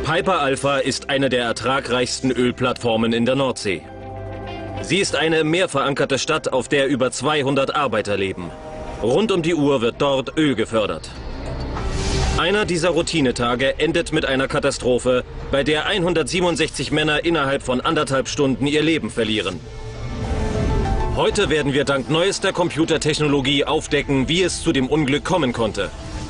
Piper Alpha ist eine der ertragreichsten Ölplattformen in der Nordsee. Sie ist eine mehr verankerte Stadt, auf der über 200 Arbeiter leben. Rund um die Uhr wird dort Öl gefördert. Einer dieser Routinetage endet mit einer Katastrophe, bei der 167 Männer innerhalb von 1,5 Stunden ihr Leben verlieren. Heute werden wir dank neuester Computertechnologie aufdecken, wie es zu dem Unglück kommen konnte.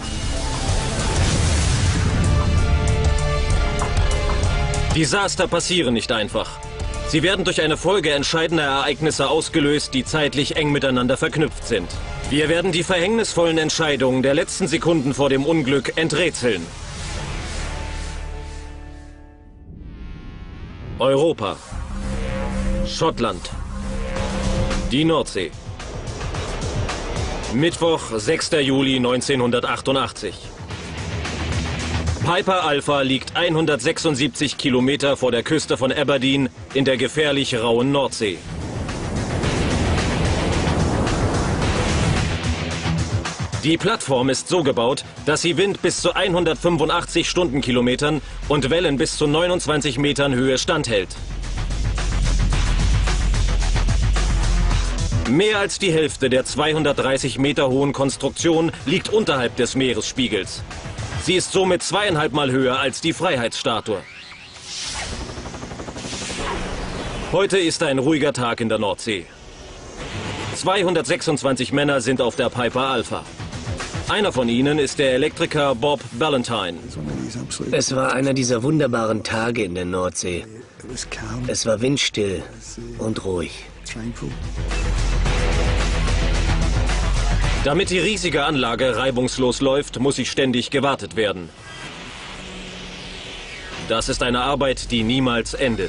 Desaster passieren nicht einfach. Sie werden durch eine Folge entscheidender Ereignisse ausgelöst, die zeitlich eng miteinander verknüpft sind. Wir werden die verhängnisvollen Entscheidungen der letzten Sekunden vor dem Unglück enträtseln. Europa. Schottland. Die Nordsee. Mittwoch, 6. Juli 1988. Piper Alpha liegt 176 Kilometer vor der Küste von Aberdeen in der gefährlich rauen Nordsee. Die Plattform ist so gebaut, dass sie Wind bis zu 185 Stundenkilometern und Wellen bis zu 29 Metern Höhe standhält. Mehr als die Hälfte der 230 Meter hohen Konstruktion liegt unterhalb des Meeresspiegels. Sie ist somit 2,5 Mal höher als die Freiheitsstatue. Heute ist ein ruhiger Tag in der Nordsee. 226 Männer sind auf der Piper Alpha. Einer von ihnen ist der Elektriker Bob Valentine. Es war einer dieser wunderbaren Tage in der Nordsee. Es war windstill und ruhig. Damit die riesige Anlage reibungslos läuft, muss sie ständig gewartet werden. Das ist eine Arbeit, die niemals endet.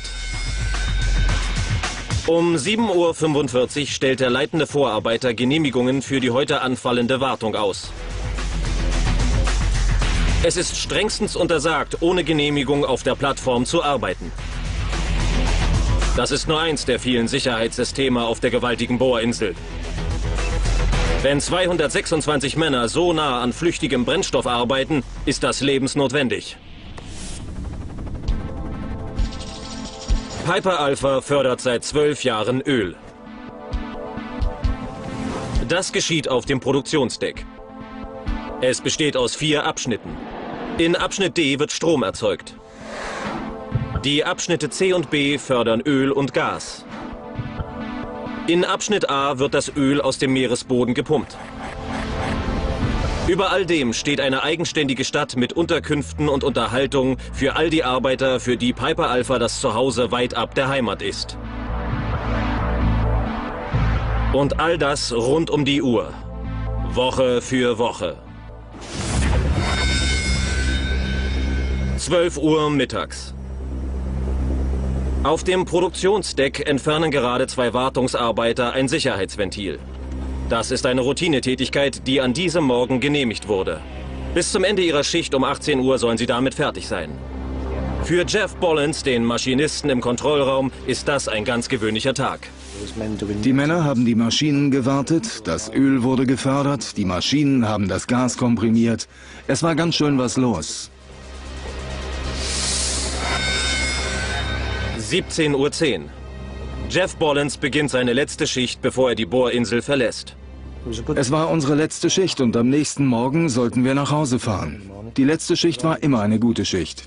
Um 7:45 Uhr stellt der leitende Vorarbeiter Genehmigungen für die heute anfallende Wartung aus. Es ist strengstens untersagt, ohne Genehmigung auf der Plattform zu arbeiten. Das ist nur eins der vielen Sicherheitssysteme auf der gewaltigen Bohrinsel. Wenn 226 Männer so nah an flüchtigem Brennstoff arbeiten, ist das lebensnotwendig. Piper Alpha fördert seit 12 Jahren Öl. Das geschieht auf dem Produktionsdeck. Es besteht aus 4 Abschnitten. In Abschnitt D wird Strom erzeugt. Die Abschnitte C und B fördern Öl und Gas. In Abschnitt A wird das Öl aus dem Meeresboden gepumpt. Über all dem steht eine eigenständige Stadt mit Unterkünften und Unterhaltung für all die Arbeiter, für die Piper Alpha das Zuhause weit ab der Heimat ist. Und all das rund um die Uhr. Woche für Woche. 12 Uhr mittags. Auf dem Produktionsdeck entfernen gerade 2 Wartungsarbeiter ein Sicherheitsventil. Das ist eine Routinetätigkeit, die an diesem Morgen genehmigt wurde. Bis zum Ende ihrer Schicht um 18 Uhr sollen sie damit fertig sein. Für Jeff Bollens, den Maschinisten im Kontrollraum, ist das ein ganz gewöhnlicher Tag. Die Männer haben die Maschinen gewartet, das Öl wurde gefördert, die Maschinen haben das Gas komprimiert. Es war ganz schön was los. 17:10 Uhr. Jeff Bollens beginnt seine letzte Schicht, bevor er die Bohrinsel verlässt. Es war unsere letzte Schicht und am nächsten Morgen sollten wir nach Hause fahren. Die letzte Schicht war immer eine gute Schicht.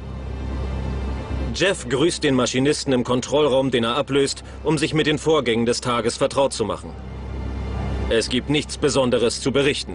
Jeff grüßt den Maschinisten im Kontrollraum, den er ablöst, um sich mit den Vorgängen des Tages vertraut zu machen. Es gibt nichts Besonderes zu berichten.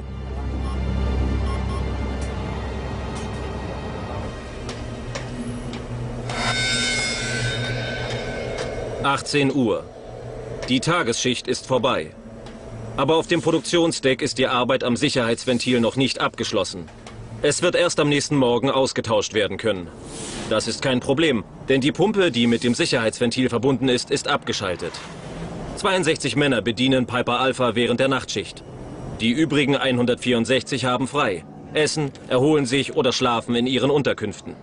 (18 Uhr). Die Tagesschicht ist vorbei. Aber auf dem Produktionsdeck ist die Arbeit am Sicherheitsventil noch nicht abgeschlossen. Es wird erst am nächsten Morgen ausgetauscht werden können. Das ist kein Problem, denn die Pumpe, die mit dem Sicherheitsventil verbunden ist abgeschaltet. 62 Männer bedienen Piper Alpha während der Nachtschicht. Die übrigen 164 haben frei, essen, erholen sich oder schlafen in ihren Unterkünften.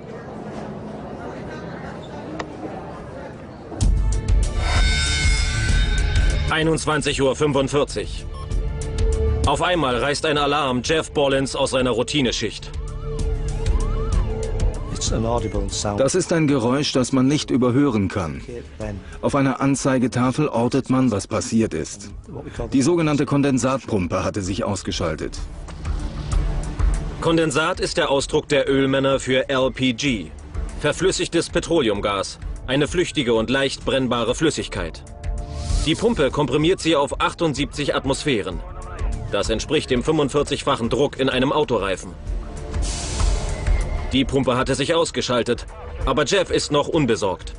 (21:45 Uhr). Auf einmal reißt ein Alarm Jeff Bollens aus seiner Routineschicht. Das ist ein Geräusch, das man nicht überhören kann. Auf einer Anzeigetafel ortet man, was passiert ist. Die sogenannte Kondensatpumpe hatte sich ausgeschaltet. Kondensat ist der Ausdruck der Ölmänner für LPG, verflüssigtes Petroleumgas, eine flüchtige und leicht brennbare Flüssigkeit. Die Pumpe komprimiert sie auf 78 Atmosphären. Das entspricht dem 45-fachen Druck in einem Autoreifen. Die Pumpe hatte sich ausgeschaltet, aber Jeff ist noch unbesorgt.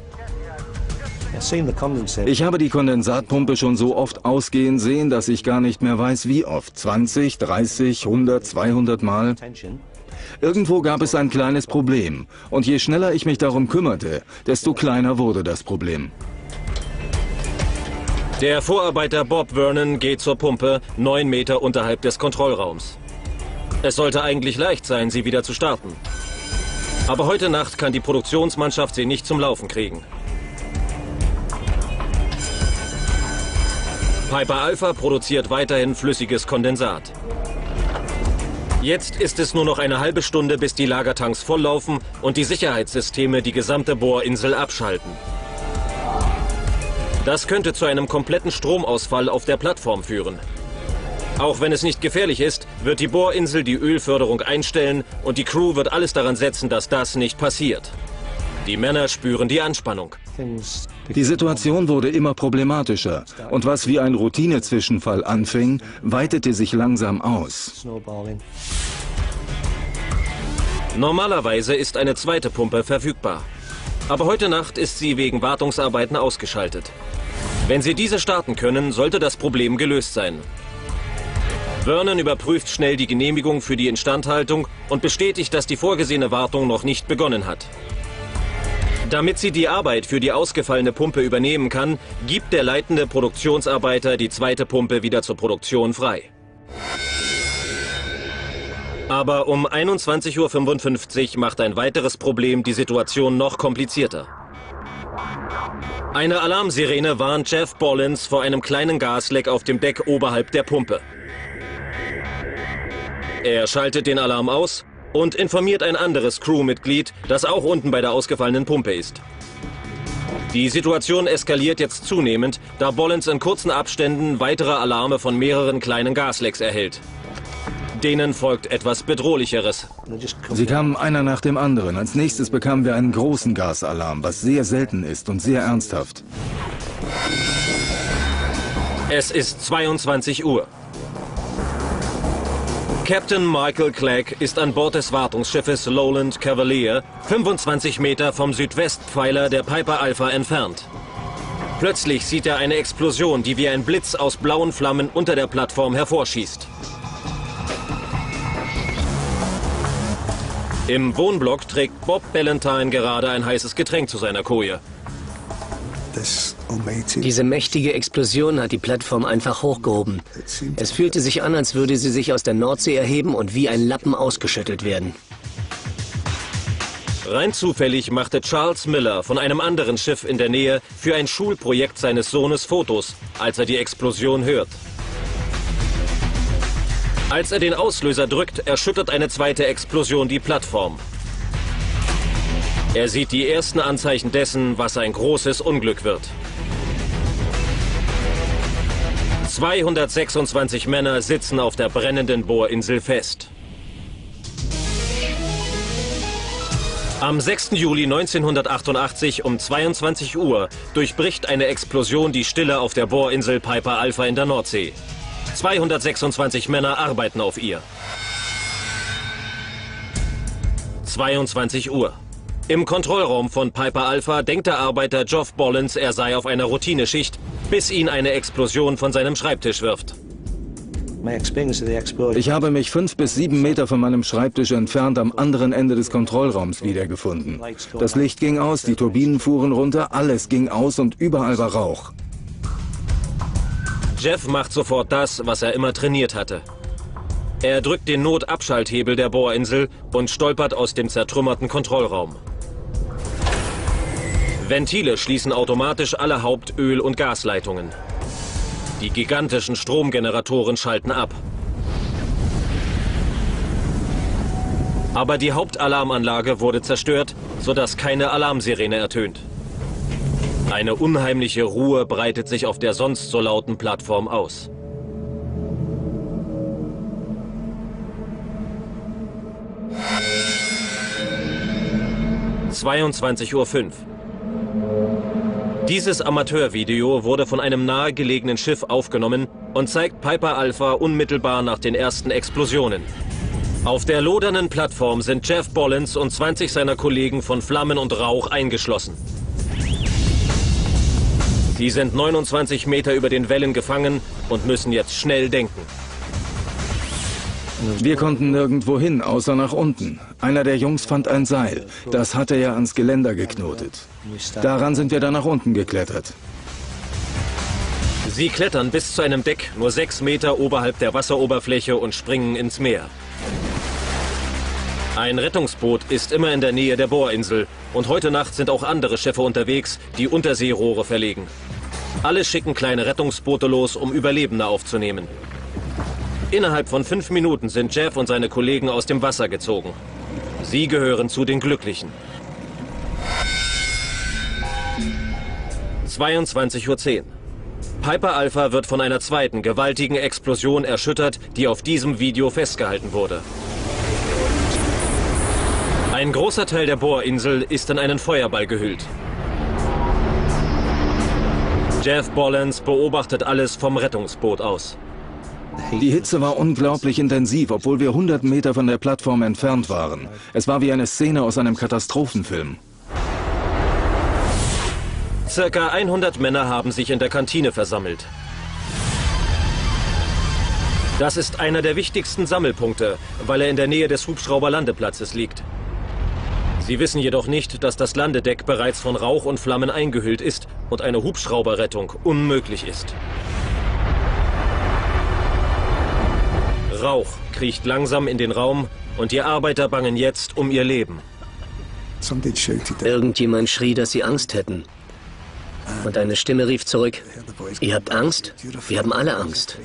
Ich habe die Kondensatpumpe schon so oft ausgehen sehen, dass ich gar nicht mehr weiß, wie oft. 20, 30, 100, 200 Mal. Irgendwo gab es ein kleines Problem. Und je schneller ich mich darum kümmerte, desto kleiner wurde das Problem. Der Vorarbeiter Bob Vernon geht zur Pumpe 9 Meter unterhalb des Kontrollraums. Es sollte eigentlich leicht sein, sie wieder zu starten. Aber heute Nacht kann die Produktionsmannschaft sie nicht zum Laufen kriegen. Piper Alpha produziert weiterhin flüssiges Kondensat. Jetzt ist es nur noch eine halbe Stunde, bis die Lagertanks volllaufen und die Sicherheitssysteme die gesamte Bohrinsel abschalten. Das könnte zu einem kompletten Stromausfall auf der Plattform führen. Auch wenn es nicht gefährlich ist, wird die Bohrinsel die Ölförderung einstellen und die Crew wird alles daran setzen, dass das nicht passiert. Die Männer spüren die Anspannung. Die Situation wurde immer problematischer und was wie ein Routine-Zwischenfall anfing, weitete sich langsam aus. Normalerweise ist eine zweite Pumpe verfügbar. Aber heute Nacht ist sie wegen Wartungsarbeiten ausgeschaltet. Wenn Sie diese starten können, sollte das Problem gelöst sein. Vernon überprüft schnell die Genehmigung für die Instandhaltung und bestätigt, dass die vorgesehene Wartung noch nicht begonnen hat. Damit sie die Arbeit für die ausgefallene Pumpe übernehmen kann, gibt der leitende Produktionsarbeiter die zweite Pumpe wieder zur Produktion frei. Aber um 21:55 Uhr macht ein weiteres Problem die Situation noch komplizierter. Eine Alarmsirene warnt Jeff Bollins vor einem kleinen Gasleck auf dem Deck oberhalb der Pumpe. Er schaltet den Alarm aus und informiert ein anderes Crewmitglied, das auch unten bei der ausgefallenen Pumpe ist. Die Situation eskaliert jetzt zunehmend, da Bollins in kurzen Abständen weitere Alarme von mehreren kleinen Gaslecks erhält. Denen folgt etwas Bedrohlicheres. Sie kamen einer nach dem anderen. Als nächstes bekamen wir einen großen Gasalarm, was sehr selten ist und sehr ernsthaft. Es ist 22 Uhr. Captain Michael Clegg ist an Bord des Wartungsschiffes Lowland Cavalier, 25 Meter vom Südwestpfeiler der Piper Alpha entfernt. Plötzlich sieht er eine Explosion, die wie ein Blitz aus blauen Flammen unter der Plattform hervorschießt. Im Wohnblock trägt Bob Ballantyne gerade ein heißes Getränk zu seiner Koje. Diese mächtige Explosion hat die Plattform einfach hochgehoben. Es fühlte sich an, als würde sie sich aus der Nordsee erheben und wie ein Lappen ausgeschüttelt werden. Rein zufällig machte Charles Miller von einem anderen Schiff in der Nähe für ein Schulprojekt seines Sohnes Fotos, als er die Explosion hört. Als er den Auslöser drückt, erschüttert eine zweite Explosion die Plattform. Er sieht die ersten Anzeichen dessen, was ein großes Unglück wird. 226 Männer sitzen auf der brennenden Bohrinsel fest. Am 6. Juli 1988 um 22 Uhr durchbricht eine Explosion die Stille auf der Bohrinsel Piper Alpha in der Nordsee. 226 Männer arbeiten auf ihr. 22 Uhr. Im Kontrollraum von Piper Alpha denkt der Arbeiter Geoff Bollins, er sei auf einer Routineschicht, bis ihn eine Explosion von seinem Schreibtisch wirft. Ich habe mich 5 bis 7 Meter von meinem Schreibtisch entfernt am anderen Ende des Kontrollraums wiedergefunden. Das Licht ging aus, die Turbinen fuhren runter, alles ging aus und überall war Rauch. Jeff macht sofort das, was er immer trainiert hatte. Er drückt den Notabschalthebel der Bohrinsel und stolpert aus dem zertrümmerten Kontrollraum. Ventile schließen automatisch alle Hauptöl- und Gasleitungen. Die gigantischen Stromgeneratoren schalten ab. Aber die Hauptalarmanlage wurde zerstört, sodass keine Alarmsirene ertönt. Eine unheimliche Ruhe breitet sich auf der sonst so lauten Plattform aus. – 22:05 Uhr. Dieses Amateurvideo wurde von einem nahegelegenen Schiff aufgenommen und zeigt Piper Alpha unmittelbar nach den ersten Explosionen. Auf der lodernden Plattform sind Jeff Bollens und 20 seiner Kollegen von Flammen und Rauch eingeschlossen. Sie sind 29 Meter über den Wellen gefangen und müssen jetzt schnell denken. Wir konnten nirgendwo hin, außer nach unten. Einer der Jungs fand ein Seil. Das hatte er ans Geländer geknotet. Daran sind wir dann nach unten geklettert. Sie klettern bis zu einem Deck, nur 6 Meter oberhalb der Wasseroberfläche und springen ins Meer. Ein Rettungsboot ist immer in der Nähe der Bohrinsel und heute Nacht sind auch andere Schiffe unterwegs, die Unterseerohre verlegen. Alle schicken kleine Rettungsboote los, um Überlebende aufzunehmen. Innerhalb von 5 Minuten sind Jeff und seine Kollegen aus dem Wasser gezogen. Sie gehören zu den Glücklichen. 22:10 Uhr. Piper Alpha wird von einer zweiten gewaltigen Explosion erschüttert, die auf diesem Video festgehalten wurde. Ein großer Teil der Bohrinsel ist in einen Feuerball gehüllt. Jeff Bollens beobachtet alles vom Rettungsboot aus. Die Hitze war unglaublich intensiv, obwohl wir 100 Meter von der Plattform entfernt waren. Es war wie eine Szene aus einem Katastrophenfilm. Circa 100 Männer haben sich in der Kantine versammelt. Das ist einer der wichtigsten Sammelpunkte, weil er in der Nähe des Hubschrauberlandeplatzes liegt. Sie wissen jedoch nicht, dass das Landedeck bereits von Rauch und Flammen eingehüllt ist und eine Hubschrauberrettung unmöglich ist. Rauch kriecht langsam in den Raum und die Arbeiter bangen jetzt um ihr Leben. Irgendjemand schrie, dass sie Angst hätten. Und eine Stimme rief zurück: Ihr habt Angst? Wir haben alle Angst.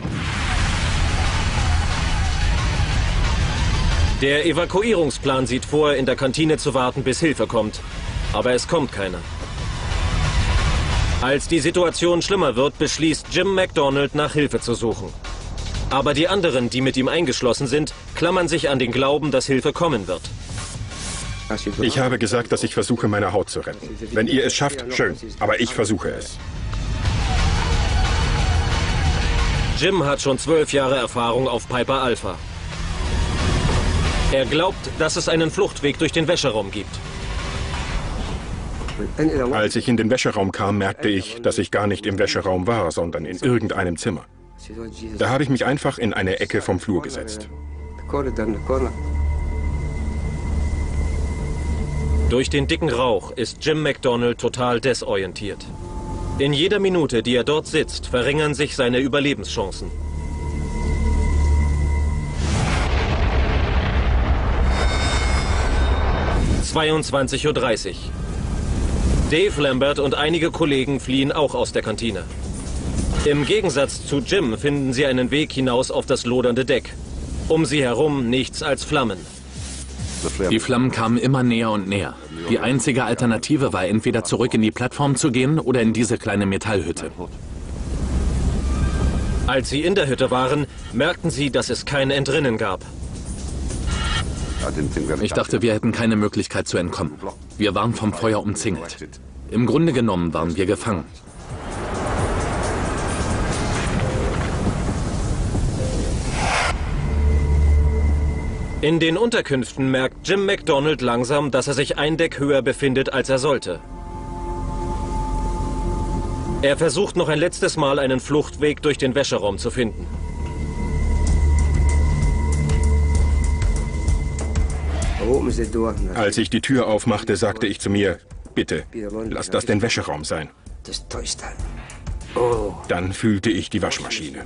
Der Evakuierungsplan sieht vor, in der Kantine zu warten, bis Hilfe kommt. Aber es kommt keine. Als die Situation schlimmer wird, beschließt Jim McDonald, nach Hilfe zu suchen. Aber die anderen, die mit ihm eingeschlossen sind, klammern sich an den Glauben, dass Hilfe kommen wird. Ich habe gesagt, dass ich versuche, meine Haut zu retten. Wenn ihr es schafft, schön. Aber ich versuche es. Jim hat schon 12 Jahre Erfahrung auf Piper Alpha. Er glaubt, dass es einen Fluchtweg durch den Wäscheraum gibt. Als ich in den Wäscheraum kam, merkte ich, dass ich gar nicht im Wäscheraum war, sondern in irgendeinem Zimmer. Da habe ich mich einfach in eine Ecke vom Flur gesetzt. Durch den dicken Rauch ist Jim McDonald total desorientiert. In jeder Minute, die er dort sitzt, verringern sich seine Überlebenschancen. – 22:30 Uhr. Dave Lambert und einige Kollegen fliehen auch aus der Kantine. Im Gegensatz zu Jim finden sie einen Weg hinaus auf das lodernde Deck. Um sie herum nichts als Flammen. Die Flammen kamen immer näher und näher. Die einzige Alternative war, entweder zurück in die Plattform zu gehen oder in diese kleine Metallhütte. Als sie in der Hütte waren, merkten sie, dass es kein Entrinnen gab. Ich dachte, wir hätten keine Möglichkeit zu entkommen. Wir waren vom Feuer umzingelt. Im Grunde genommen waren wir gefangen. In den Unterkünften merkt Jim McDonald langsam, dass er sich ein Deck höher befindet, als er sollte. Er versucht noch ein letztes Mal, einen Fluchtweg durch den Wäscheraum zu finden. Als ich die Tür aufmachte, sagte ich zu mir, bitte, lass das den Wäscheraum sein. Dann fühlte ich die Waschmaschine.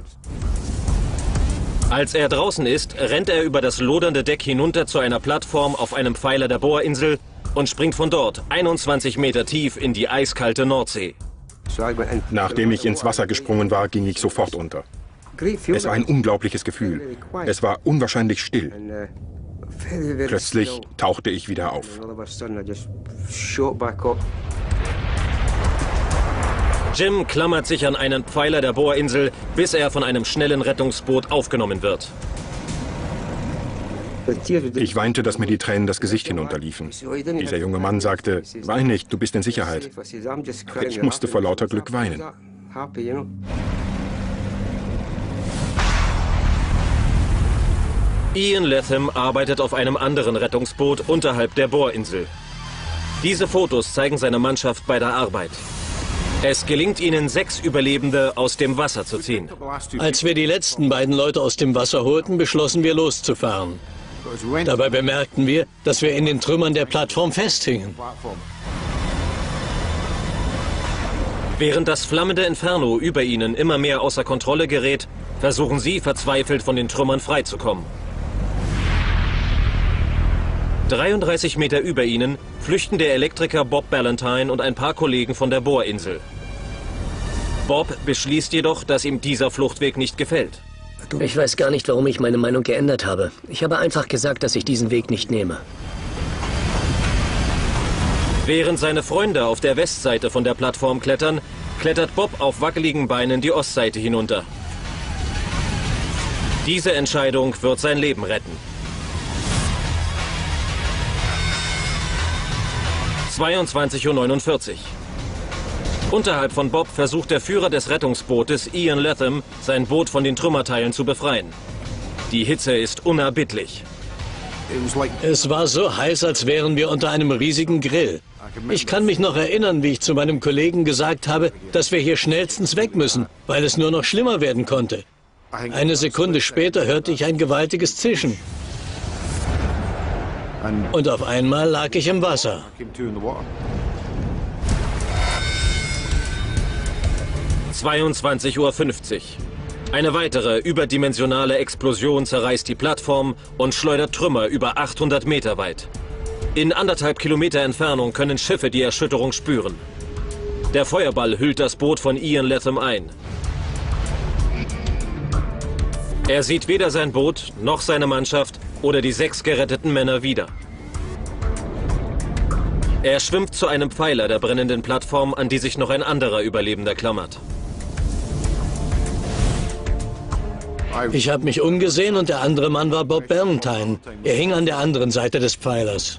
Als er draußen ist, rennt er über das lodernde Deck hinunter zu einer Plattform auf einem Pfeiler der Bohrinsel und springt von dort 21 Meter tief in die eiskalte Nordsee. Nachdem ich ins Wasser gesprungen war, ging ich sofort unter. Es war ein unglaubliches Gefühl. Es war unwahrscheinlich still. Plötzlich tauchte ich wieder auf. Jim klammert sich an einen Pfeiler der Bohrinsel, bis er von einem schnellen Rettungsboot aufgenommen wird. Ich weinte, dass mir die Tränen das Gesicht hinunterliefen. Dieser junge Mann sagte, wein nicht, du bist in Sicherheit. Ich musste vor lauter Glück weinen. Ian Latham arbeitet auf einem anderen Rettungsboot unterhalb der Bohrinsel. Diese Fotos zeigen seine Mannschaft bei der Arbeit. Es gelingt ihnen, 6 Überlebende aus dem Wasser zu ziehen. Als wir die letzten beiden Leute aus dem Wasser holten, beschlossen wir loszufahren. Dabei bemerkten wir, dass wir in den Trümmern der Plattform festhingen. Während das flammende Inferno über ihnen immer mehr außer Kontrolle gerät, versuchen sie verzweifelt von den Trümmern freizukommen. 33 Meter über ihnen flüchten der Elektriker Bob Ballantyne und ein paar Kollegen von der Bohrinsel. Bob beschließt jedoch, dass ihm dieser Fluchtweg nicht gefällt. Ich weiß gar nicht, warum ich meine Meinung geändert habe. Ich habe einfach gesagt, dass ich diesen Weg nicht nehme. Während seine Freunde auf der Westseite von der Plattform klettern, klettert Bob auf wackeligen Beinen die Ostseite hinunter. Diese Entscheidung wird sein Leben retten. 22:49 Uhr. Unterhalb von Bob versucht der Führer des Rettungsbootes, Ian Latham, sein Boot von den Trümmerteilen zu befreien. Die Hitze ist unerbittlich. Es war so heiß, als wären wir unter einem riesigen Grill. Ich kann mich noch erinnern, wie ich zu meinem Kollegen gesagt habe, dass wir hier schnellstens weg müssen, weil es nur noch schlimmer werden konnte. Eine Sekunde später hörte ich ein gewaltiges Zischen. Und auf einmal lag ich im Wasser. 22:50 Uhr. Eine weitere überdimensionale Explosion zerreißt die Plattform und schleudert Trümmer über 800 Meter weit. In 1,5 Kilometer Entfernung können Schiffe die Erschütterung spüren. Der Feuerball hüllt das Boot von Ian Latham ein. Er sieht weder sein Boot noch seine Mannschaft oder die 6 geretteten Männer wieder. Er schwimmt zu einem Pfeiler der brennenden Plattform, an die sich noch ein anderer Überlebender klammert. Ich habe mich umgesehen und der andere Mann war Bob Ballantyne. Er hing an der anderen Seite des Pfeilers.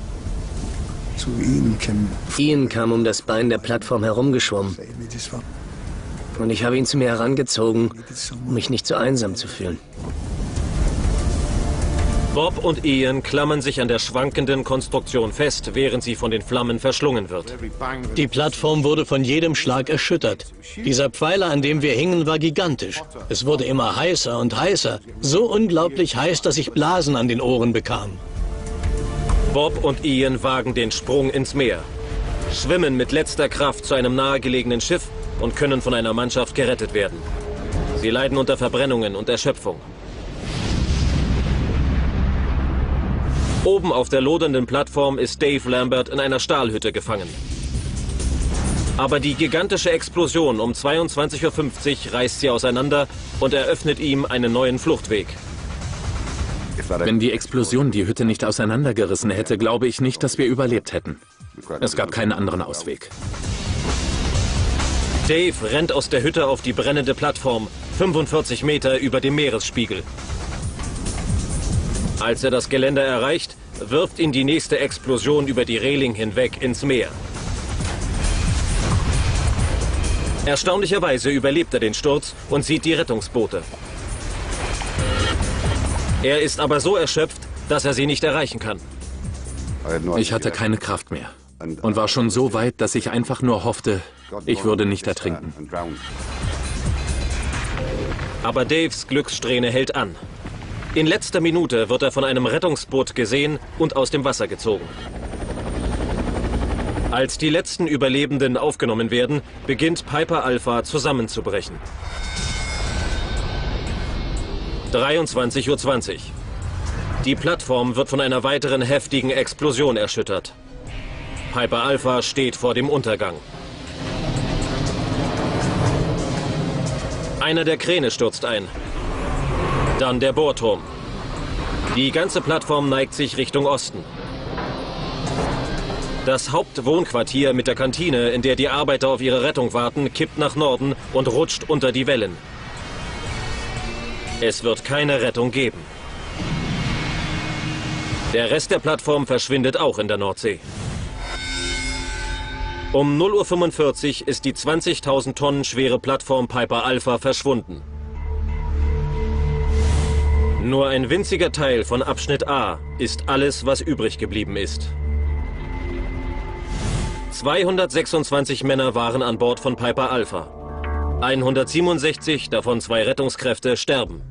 Ian kam um das Bein der Plattform herumgeschwommen. Und ich habe ihn zu mir herangezogen, um mich nicht so einsam zu fühlen. Bob und Ian klammern sich an der schwankenden Konstruktion fest, während sie von den Flammen verschlungen wird. Die Plattform wurde von jedem Schlag erschüttert. Dieser Pfeiler, an dem wir hingen, war gigantisch. Es wurde immer heißer und heißer. So unglaublich heiß, dass ich Blasen an den Ohren bekam. Bob und Ian wagen den Sprung ins Meer, schwimmen mit letzter Kraft zu einem nahegelegenen Schiff und können von einer Mannschaft gerettet werden. Sie leiden unter Verbrennungen und Erschöpfung. Oben auf der lodernden Plattform ist Dave Lambert in einer Stahlhütte gefangen. Aber die gigantische Explosion um 22:50 Uhr reißt sie auseinander und eröffnet ihm einen neuen Fluchtweg. Wenn die Explosion die Hütte nicht auseinandergerissen hätte, glaube ich nicht, dass wir überlebt hätten. Es gab keinen anderen Ausweg. Dave rennt aus der Hütte auf die brennende Plattform, 45 Meter über dem Meeresspiegel. Als er das Geländer erreicht, wirft ihn die nächste Explosion über die Reling hinweg ins Meer. Erstaunlicherweise überlebt er den Sturz und sieht die Rettungsboote. Er ist aber so erschöpft, dass er sie nicht erreichen kann. Ich hatte keine Kraft mehr und war schon so weit, dass ich einfach nur hoffte, ich würde nicht ertrinken. Aber Daves Glückssträhne hält an. In letzter Minute wird er von einem Rettungsboot gesehen und aus dem Wasser gezogen. Als die letzten Überlebenden aufgenommen werden, beginnt Piper Alpha zusammenzubrechen. 23:20 Uhr. Die Plattform wird von einer weiteren heftigen Explosion erschüttert. Piper Alpha steht vor dem Untergang. Einer der Kräne stürzt ein. Dann der Bohrturm. Die ganze Plattform neigt sich Richtung Osten. Das Hauptwohnquartier mit der Kantine, in der die Arbeiter auf ihre Rettung warten, kippt nach Norden und rutscht unter die Wellen. Es wird keine Rettung geben. Der Rest der Plattform verschwindet auch in der Nordsee. Um 0:45 Uhr ist die 20.000 Tonnen schwere Plattform Piper Alpha verschwunden. Nur ein winziger Teil von Abschnitt A ist alles, was übrig geblieben ist. 226 Männer waren an Bord von Piper Alpha. 167, davon 2 Rettungskräfte, sterben.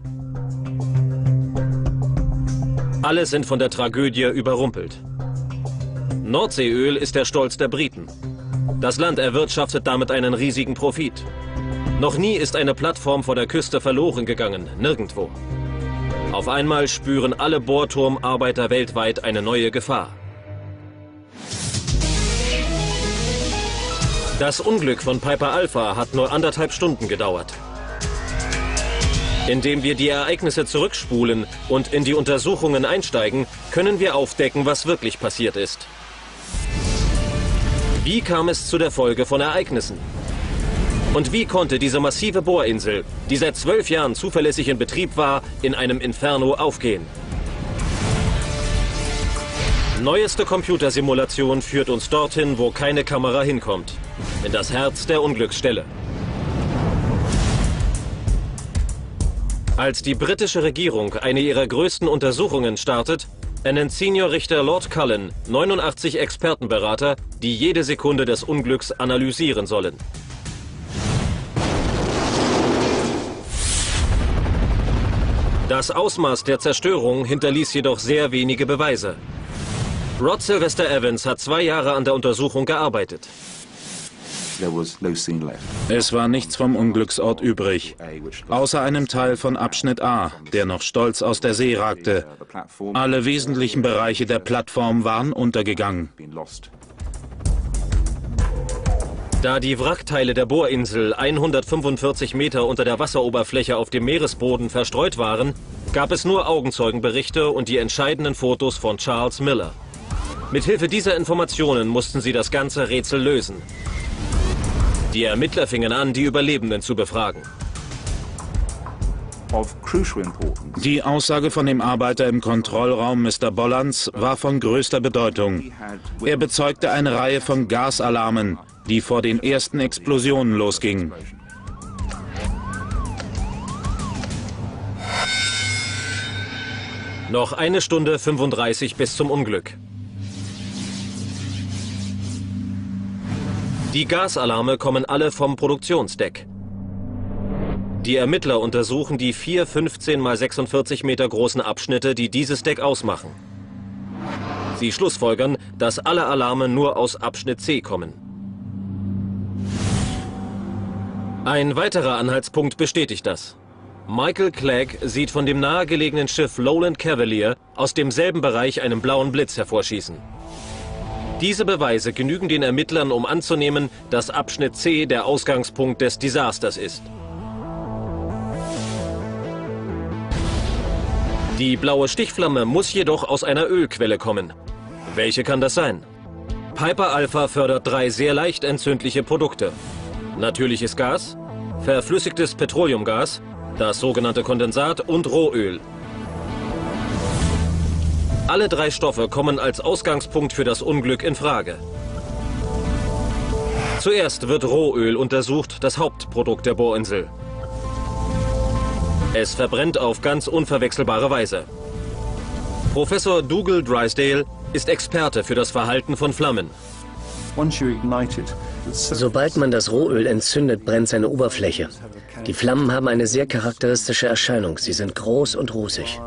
Alle sind von der Tragödie überrumpelt. Nordseeöl ist der Stolz der Briten. Das Land erwirtschaftet damit einen riesigen Profit. Noch nie ist eine Plattform vor der Küste verloren gegangen, nirgendwo. Auf einmal spüren alle Bohrturmarbeiter weltweit eine neue Gefahr. Das Unglück von Piper Alpha hat nur 1,5 Stunden gedauert. Indem wir die Ereignisse zurückspulen und in die Untersuchungen einsteigen, können wir aufdecken, was wirklich passiert ist. Wie kam es zu der Folge von Ereignissen? Und wie konnte diese massive Bohrinsel, die seit 12 Jahren zuverlässig in Betrieb war, in einem Inferno aufgehen? Neueste Computersimulation führt uns dorthin, wo keine Kamera hinkommt. In das Herz der Unglücksstelle. Als die britische Regierung eine ihrer größten Untersuchungen startet, ernennt Senior-Richter Lord Cullen 89 Expertenberater, die jede Sekunde des Unglücks analysieren sollen. Das Ausmaß der Zerstörung hinterließ jedoch sehr wenige Beweise. Rod Sylvester Evans hat 2 Jahre an der Untersuchung gearbeitet. Es war nichts vom Unglücksort übrig, außer einem Teil von Abschnitt A, der noch stolz aus der See ragte. Alle wesentlichen Bereiche der Plattform waren untergegangen. Da die Wrackteile der Bohrinsel 145 Meter unter der Wasseroberfläche auf dem Meeresboden verstreut waren, gab es nur Augenzeugenberichte und die entscheidenden Fotos von Charles Miller. Mithilfe dieser Informationen mussten sie das ganze Rätsel lösen. Die Ermittler fingen an, die Überlebenden zu befragen. Die Aussage von dem Arbeiter im Kontrollraum, Mr. Bollands, war von größter Bedeutung. Er bezeugte eine Reihe von Gasalarmen, die vor den ersten Explosionen losgingen. Noch 1 Stunde 35 bis zum Unglück. Die Gasalarme kommen alle vom Produktionsdeck. Die Ermittler untersuchen die 4 15 x 46 Meter großen Abschnitte, die dieses Deck ausmachen. Sie schlussfolgern, dass alle Alarme nur aus Abschnitt C kommen. Ein weiterer Anhaltspunkt bestätigt das. Michael Clegg sieht von dem nahegelegenen Schiff Lowland Cavalier aus demselben Bereich einen blauen Blitz hervorschießen. Diese Beweise genügen den Ermittlern, um anzunehmen, dass Abschnitt C der Ausgangspunkt des Desasters ist. Die blaue Stichflamme muss jedoch aus einer Ölquelle kommen. Welche kann das sein? Piper Alpha fördert 3 sehr leicht entzündliche Produkte. Natürliches Gas, verflüssigtes Petroleumgas, das sogenannte Kondensat und Rohöl. Alle 3 Stoffe kommen als Ausgangspunkt für das Unglück in Frage. Zuerst wird Rohöl untersucht, das Hauptprodukt der Bohrinsel. Es verbrennt auf ganz unverwechselbare Weise. Professor Dougal Drysdale ist Experte für das Verhalten von Flammen. Sobald man das Rohöl entzündet, brennt seine Oberfläche. Die Flammen haben eine sehr charakteristische Erscheinung. Sie sind groß und rußig.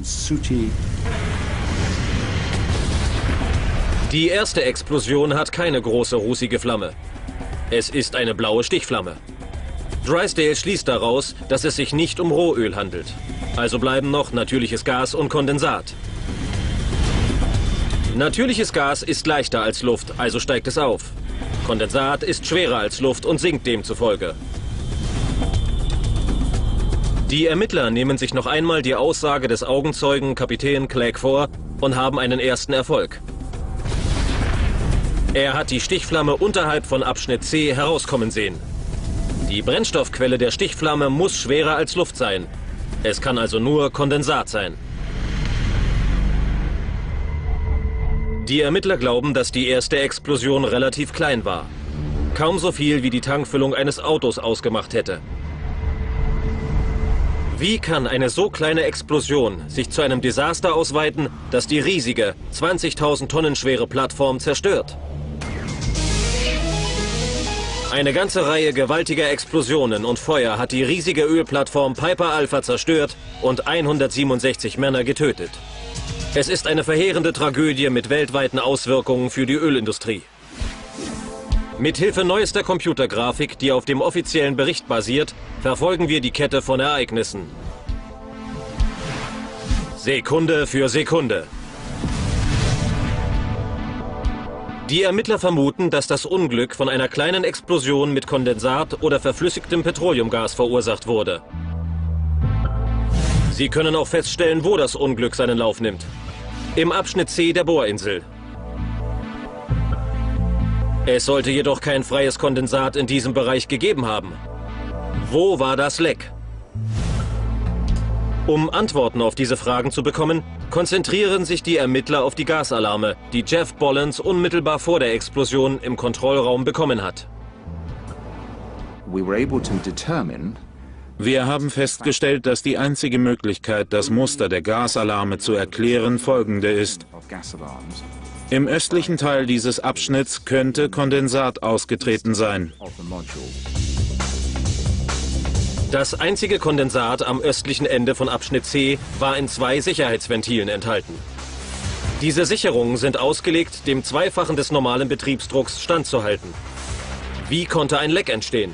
Die erste Explosion hat keine große, rußige Flamme. Es ist eine blaue Stichflamme. Drysdale schließt daraus, dass es sich nicht um Rohöl handelt. Also bleiben noch natürliches Gas und Kondensat. Natürliches Gas ist leichter als Luft, also steigt es auf. Kondensat ist schwerer als Luft und sinkt demzufolge. Die Ermittler nehmen sich noch einmal die Aussage des Augenzeugen Kapitän Clegg vor und haben einen ersten Erfolg. Er hat die Stichflamme unterhalb von Abschnitt C herauskommen sehen. Die Brennstoffquelle der Stichflamme muss schwerer als Luft sein. Es kann also nur Kondensat sein. Die Ermittler glauben, dass die erste Explosion relativ klein war. Kaum so viel wie die Tankfüllung eines Autos ausgemacht hätte. Wie kann eine so kleine Explosion sich zu einem Desaster ausweiten, das die riesige, 20.000 Tonnen schwere Plattform zerstört? Eine ganze Reihe gewaltiger Explosionen und Feuer hat die riesige Ölplattform Piper Alpha zerstört und 167 Männer getötet. Es ist eine verheerende Tragödie mit weltweiten Auswirkungen für die Ölindustrie. Mithilfe neuester Computergrafik, die auf dem offiziellen Bericht basiert, verfolgen wir die Kette von Ereignissen. Sekunde für Sekunde. Die Ermittler vermuten, dass das Unglück von einer kleinen Explosion mit Kondensat oder verflüssigtem Petroleumgas verursacht wurde. Sie können auch feststellen, wo das Unglück seinen Lauf nimmt. Im Abschnitt C der Bohrinsel. Es sollte jedoch kein freies Kondensat in diesem Bereich gegeben haben. Wo war das Leck? Um Antworten auf diese Fragen zu bekommen, konzentrieren sich die Ermittler auf die Gasalarme, die Jeff Bollans unmittelbar vor der Explosion im Kontrollraum bekommen hat. Wir haben festgestellt, dass die einzige Möglichkeit, das Muster der Gasalarme zu erklären, folgende ist. Im östlichen Teil dieses Abschnitts könnte Kondensat ausgetreten sein. Das einzige Kondensat am östlichen Ende von Abschnitt C war in 2 Sicherheitsventilen enthalten. Diese Sicherungen sind ausgelegt, dem Zweifachen des normalen Betriebsdrucks standzuhalten. Wie konnte ein Leck entstehen?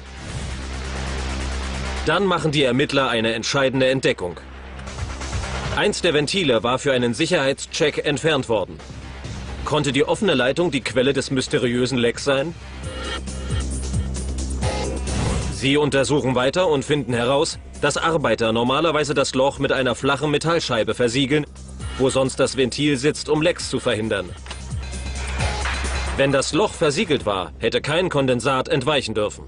Dann machen die Ermittler eine entscheidende Entdeckung. Eins der Ventile war für einen Sicherheitscheck entfernt worden. Konnte die offene Leitung die Quelle des mysteriösen Lecks sein? Sie untersuchen weiter und finden heraus, dass Arbeiter normalerweise das Loch mit einer flachen Metallscheibe versiegeln, wo sonst das Ventil sitzt, um Lecks zu verhindern. Wenn das Loch versiegelt war, hätte kein Kondensat entweichen dürfen.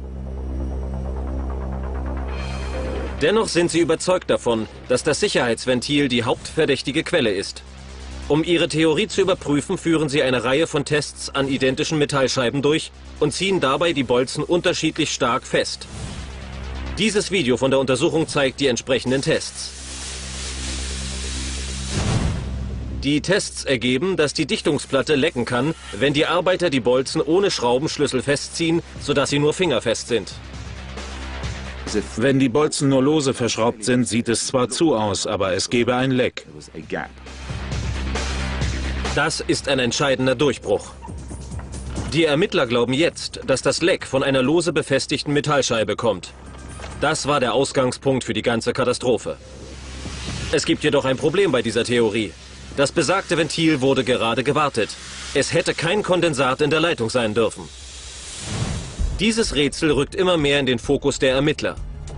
Dennoch sind sie überzeugt davon, dass das Sicherheitsventil die hauptverdächtige Quelle ist. Um ihre Theorie zu überprüfen, führen sie eine Reihe von Tests an identischen Metallscheiben durch und ziehen dabei die Bolzen unterschiedlich stark fest. Dieses Video von der Untersuchung zeigt die entsprechenden Tests. Die Tests ergeben, dass die Dichtungsplatte lecken kann, wenn die Arbeiter die Bolzen ohne Schraubenschlüssel festziehen, sodass sie nur fingerfest sind. Wenn die Bolzen nur lose verschraubt sind, sieht es zwar zu aus, aber es gäbe ein Leck. Das ist ein entscheidender Durchbruch. Die Ermittler glauben jetzt, dass das Leck von einer lose befestigten Metallscheibe kommt. Das war der Ausgangspunkt für die ganze Katastrophe. Es gibt jedoch ein Problem bei dieser Theorie. Das besagte Ventil wurde gerade gewartet. Es hätte kein Kondensat in der Leitung sein dürfen. Dieses Rätsel rückt immer mehr in den Fokus der Ermittler.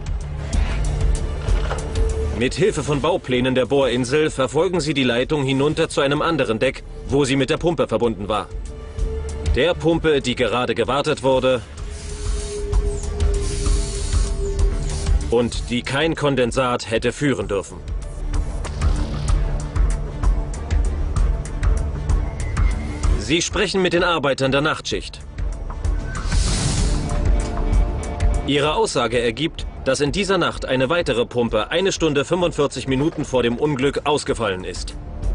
Mit Hilfe von Bauplänen der Bohrinsel verfolgen sie die Leitung hinunter zu einem anderen Deck, wo sie mit der Pumpe verbunden war. Der Pumpe, die gerade gewartet wurde und die kein Kondensat hätte führen dürfen. Sie sprechen mit den Arbeitern der Nachtschicht. Ihre Aussage ergibt, dass in dieser Nacht eine weitere Pumpe 1 Stunde 45 Minuten vor dem Unglück ausgefallen ist.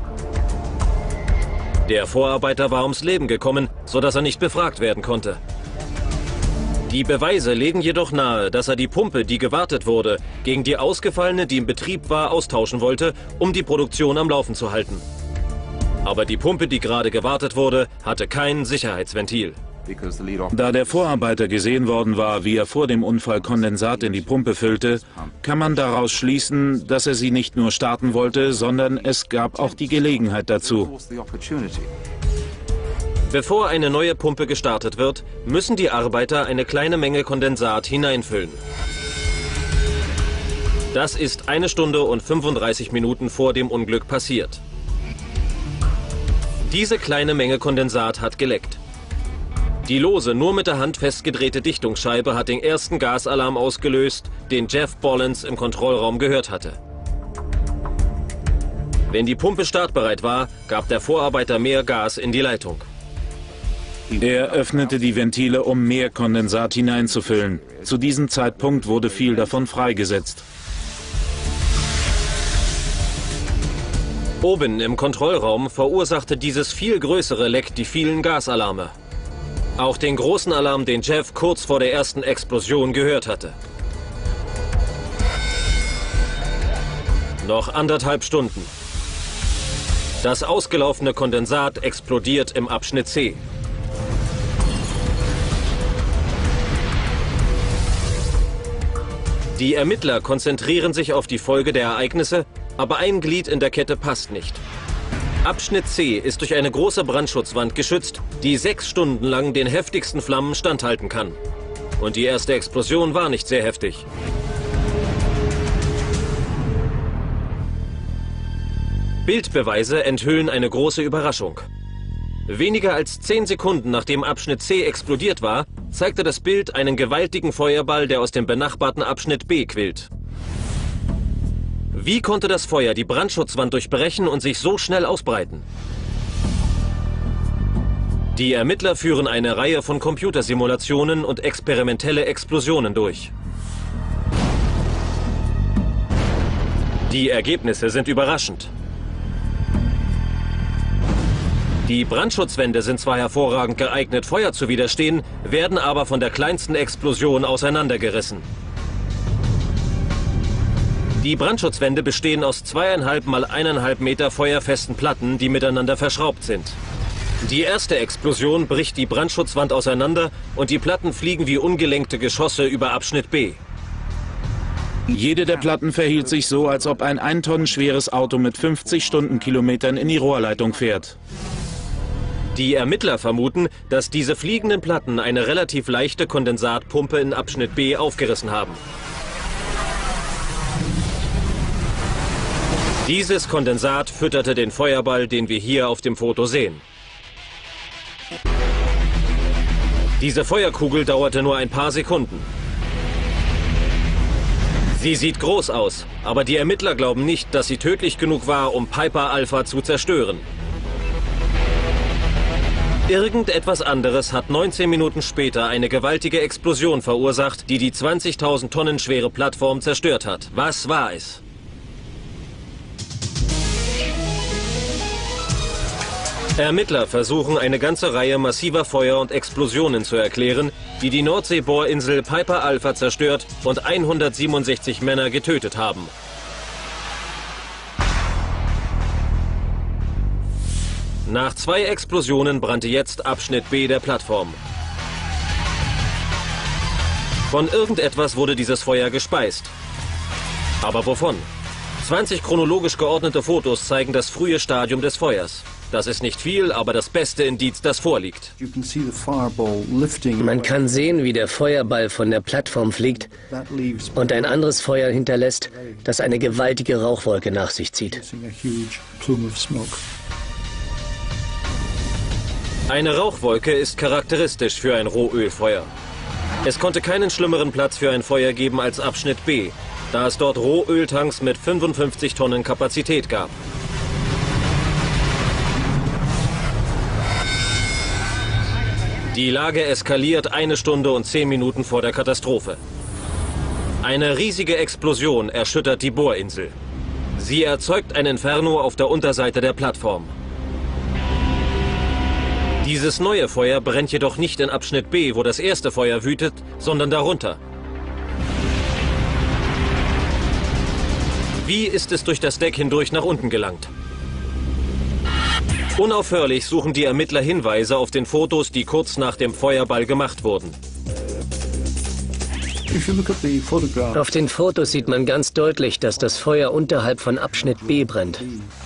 Der Vorarbeiter war ums Leben gekommen, sodass er nicht befragt werden konnte. Die Beweise legen jedoch nahe, dass er die Pumpe, die gewartet wurde, gegen die ausgefallene, die im Betrieb war, austauschen wollte, um die Produktion am Laufen zu halten. Aber die Pumpe, die gerade gewartet wurde, hatte kein Sicherheitsventil. Da der Vorarbeiter gesehen worden war, wie er vor dem Unfall Kondensat in die Pumpe füllte, kann man daraus schließen, dass er sie nicht nur starten wollte, sondern es gab auch die Gelegenheit dazu. Bevor eine neue Pumpe gestartet wird, müssen die Arbeiter eine kleine Menge Kondensat hineinfüllen. Das ist 1 Stunde und 35 Minuten vor dem Unglück passiert. Diese kleine Menge Kondensat hat geleckt. Die lose, nur mit der Hand festgedrehte Dichtungsscheibe hat den ersten Gasalarm ausgelöst, den Jeff Bollans im Kontrollraum gehört hatte. Wenn die Pumpe startbereit war, gab der Vorarbeiter mehr Gas in die Leitung. Er öffnete die Ventile, um mehr Kondensat hineinzufüllen. Zu diesem Zeitpunkt wurde viel davon freigesetzt. Oben im Kontrollraum verursachte dieses viel größere Leck die vielen Gasalarme. Auch den großen Alarm, den Jeff kurz vor der ersten Explosion gehört hatte. Noch 1,5 Stunden. Das ausgelaufene Kondensat explodiert im Abschnitt C. Die Ermittler konzentrieren sich auf die Folge der Ereignisse, aber ein Glied in der Kette passt nicht. Abschnitt C ist durch eine große Brandschutzwand geschützt, die 6 Stunden lang den heftigsten Flammen standhalten kann. Und die erste Explosion war nicht sehr heftig. Bildbeweise enthüllen eine große Überraschung. Weniger als 10 Sekunden nachdem Abschnitt C explodiert war, zeigte das Bild einen gewaltigen Feuerball, der aus dem benachbarten Abschnitt B quillt. Wie konnte das Feuer die Brandschutzwand durchbrechen und sich so schnell ausbreiten? Die Ermittler führen eine Reihe von Computersimulationen und experimentelle Explosionen durch. Die Ergebnisse sind überraschend. Die Brandschutzwände sind zwar hervorragend geeignet, Feuer zu widerstehen, werden aber von der kleinsten Explosion auseinandergerissen. Die Brandschutzwände bestehen aus 2,5 mal 1,5 Meter feuerfesten Platten, die miteinander verschraubt sind. Die erste Explosion bricht die Brandschutzwand auseinander und die Platten fliegen wie ungelenkte Geschosse über Abschnitt B. Jede der Platten verhielt sich so, als ob ein 1 Tonnen schweres Auto mit 50 Stundenkilometern in die Rohrleitung fährt. Die Ermittler vermuten, dass diese fliegenden Platten eine relativ leichte Kondensatpumpe in Abschnitt B aufgerissen haben. Dieses Kondensat fütterte den Feuerball, den wir hier auf dem Foto sehen. Diese Feuerkugel dauerte nur ein paar Sekunden. Sie sieht groß aus, aber die Ermittler glauben nicht, dass sie tödlich genug war, um Piper Alpha zu zerstören. Irgendetwas anderes hat 19 Minuten später eine gewaltige Explosion verursacht, die die 20.000 Tonnen schwere Plattform zerstört hat. Was war es? Ermittler versuchen eine ganze Reihe massiver Feuer und Explosionen zu erklären, die die Nordseebohrinsel Piper Alpha zerstört und 167 Männer getötet haben. Nach 2 Explosionen brannte jetzt Abschnitt B der Plattform. Von irgendetwas wurde dieses Feuer gespeist. Aber wovon? 20 chronologisch geordnete Fotos zeigen das frühe Stadium des Feuers. Das ist nicht viel, aber das beste Indiz, das vorliegt. Man kann sehen, wie der Feuerball von der Plattform fliegt und ein anderes Feuer hinterlässt, das eine gewaltige Rauchwolke nach sich zieht. Eine Rauchwolke ist charakteristisch für ein Rohölfeuer. Es konnte keinen schlimmeren Platz für ein Feuer geben als Abschnitt B, da es dort Rohöltanks mit 55 Tonnen Kapazität gab. Die Lage eskaliert 1 Stunde und 10 Minuten vor der Katastrophe. Eine riesige Explosion erschüttert die Bohrinsel. Sie erzeugt ein Inferno auf der Unterseite der Plattform. Dieses neue Feuer brennt jedoch nicht in Abschnitt B, wo das erste Feuer wütet, sondern darunter. Wie ist es durch das Deck hindurch nach unten gelangt? Unaufhörlich suchen die Ermittler Hinweise auf den Fotos, die kurz nach dem Feuerball gemacht wurden. Auf den Fotos sieht man ganz deutlich, dass das Feuer unterhalb von Abschnitt B brennt.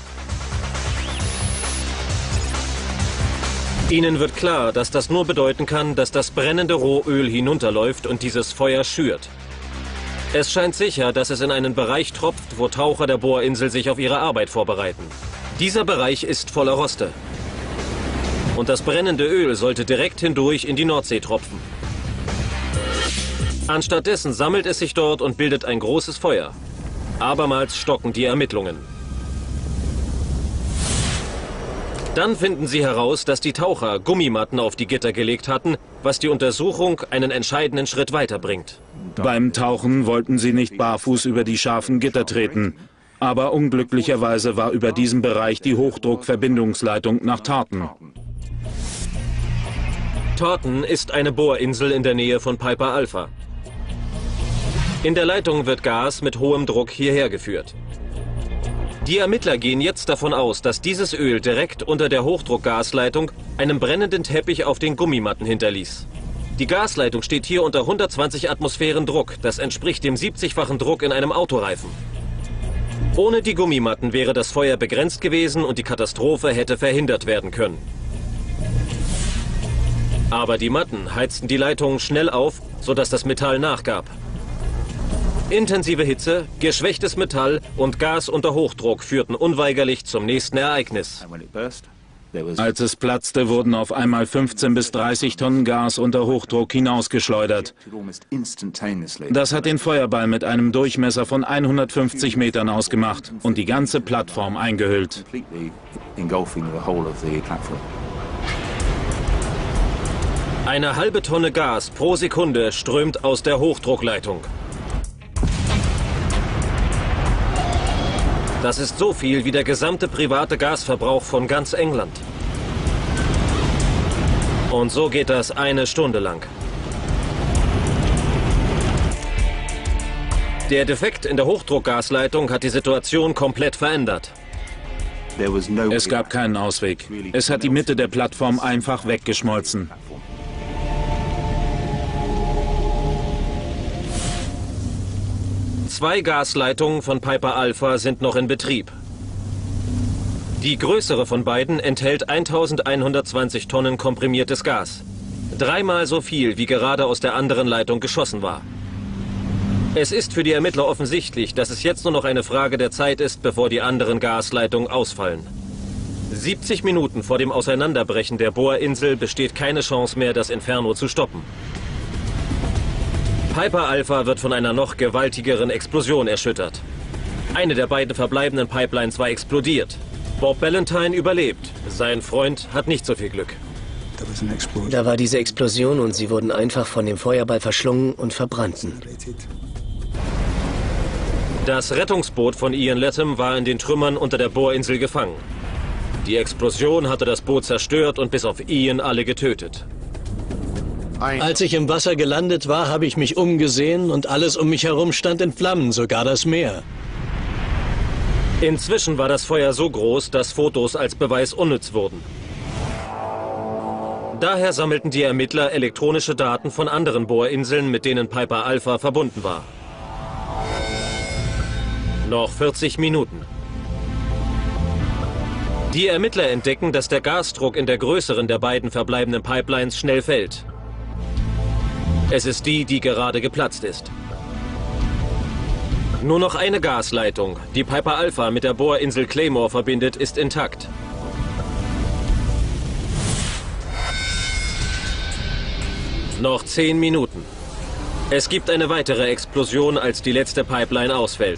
Ihnen wird klar, dass das nur bedeuten kann, dass das brennende Rohöl hinunterläuft und dieses Feuer schürt. Es scheint sicher, dass es in einen Bereich tropft, wo Taucher der Bohrinsel sich auf ihre Arbeit vorbereiten. Dieser Bereich ist voller Roste. Und das brennende Öl sollte direkt hindurch in die Nordsee tropfen. Anstattdessen sammelt es sich dort und bildet ein großes Feuer. Abermals stocken die Ermittlungen. Dann finden sie heraus, dass die Taucher Gummimatten auf die Gitter gelegt hatten, was die Untersuchung einen entscheidenden Schritt weiterbringt. Beim Tauchen wollten sie nicht barfuß über die scharfen Gitter treten. Aber unglücklicherweise war über diesem Bereich die Hochdruckverbindungsleitung nach Taunton. Taunton ist eine Bohrinsel in der Nähe von Piper Alpha. In der Leitung wird Gas mit hohem Druck hierher geführt. Die Ermittler gehen jetzt davon aus, dass dieses Öl direkt unter der Hochdruckgasleitung einen brennenden Teppich auf den Gummimatten hinterließ. Die Gasleitung steht hier unter 120 Atmosphären Druck. Das entspricht dem 70-fachen Druck in einem Autoreifen. Ohne die Gummimatten wäre das Feuer begrenzt gewesen und die Katastrophe hätte verhindert werden können. Aber die Matten heizten die Leitung schnell auf, sodass das Metall nachgab. Intensive Hitze, geschwächtes Metall und Gas unter Hochdruck führten unweigerlich zum nächsten Ereignis. Als es platzte, wurden auf einmal 15 bis 30 Tonnen Gas unter Hochdruck hinausgeschleudert. Das hat den Feuerball mit einem Durchmesser von 150 Metern ausgemacht und die ganze Plattform eingehüllt. Eine halbe Tonne Gas pro Sekunde strömt aus der Hochdruckleitung. Das ist so viel wie der gesamte private Gasverbrauch von ganz England. Und so geht das eine Stunde lang. Der Defekt in der Hochdruckgasleitung hat die Situation komplett verändert. Es gab keinen Ausweg. Es hat die Mitte der Plattform einfach weggeschmolzen. Zwei Gasleitungen von Piper Alpha sind noch in Betrieb. Die größere von beiden enthält 1120 Tonnen komprimiertes Gas. 3-mal so viel, wie gerade aus der anderen Leitung geschossen war. Es ist für die Ermittler offensichtlich, dass es jetzt nur noch eine Frage der Zeit ist, bevor die anderen Gasleitungen ausfallen. 70 Minuten vor dem Auseinanderbrechen der Bohrinsel besteht keine Chance mehr, das Inferno zu stoppen. Piper Alpha wird von einer noch gewaltigeren Explosion erschüttert. Eine der beiden verbleibenden Pipelines war explodiert. Bob Ballantyne überlebt. Sein Freund hat nicht so viel Glück. Da war diese Explosion und sie wurden einfach von dem Feuerball verschlungen und verbrannten. Das Rettungsboot von Ian Latham war in den Trümmern unter der Bohrinsel gefangen. Die Explosion hatte das Boot zerstört und bis auf Ian alle getötet. Als ich im Wasser gelandet war, habe ich mich umgesehen und alles um mich herum stand in Flammen, sogar das Meer. Inzwischen war das Feuer so groß, dass Fotos als Beweis unnütz wurden. Daher sammelten die Ermittler elektronische Daten von anderen Bohrinseln, mit denen Piper Alpha verbunden war. Noch 40 Minuten. Die Ermittler entdecken, dass der Gasdruck in der größeren der beiden verbleibenden Pipelines schnell fällt. Es ist die, die gerade geplatzt ist. Nur noch eine Gasleitung, die Piper Alpha mit der Bohrinsel Claymore verbindet, ist intakt. Noch 10 Minuten. Es gibt eine weitere Explosion, als die letzte Pipeline ausfällt.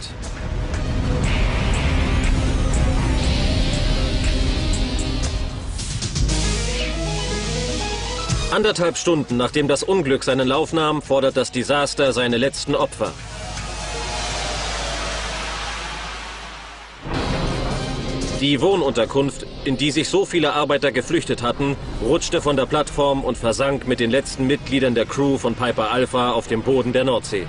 Anderthalb Stunden nachdem das Unglück seinen Lauf nahm, fordert das Desaster seine letzten Opfer. Die Wohnunterkunft, in die sich so viele Arbeiter geflüchtet hatten, rutschte von der Plattform und versank mit den letzten Mitgliedern der Crew von Piper Alpha auf dem Boden der Nordsee.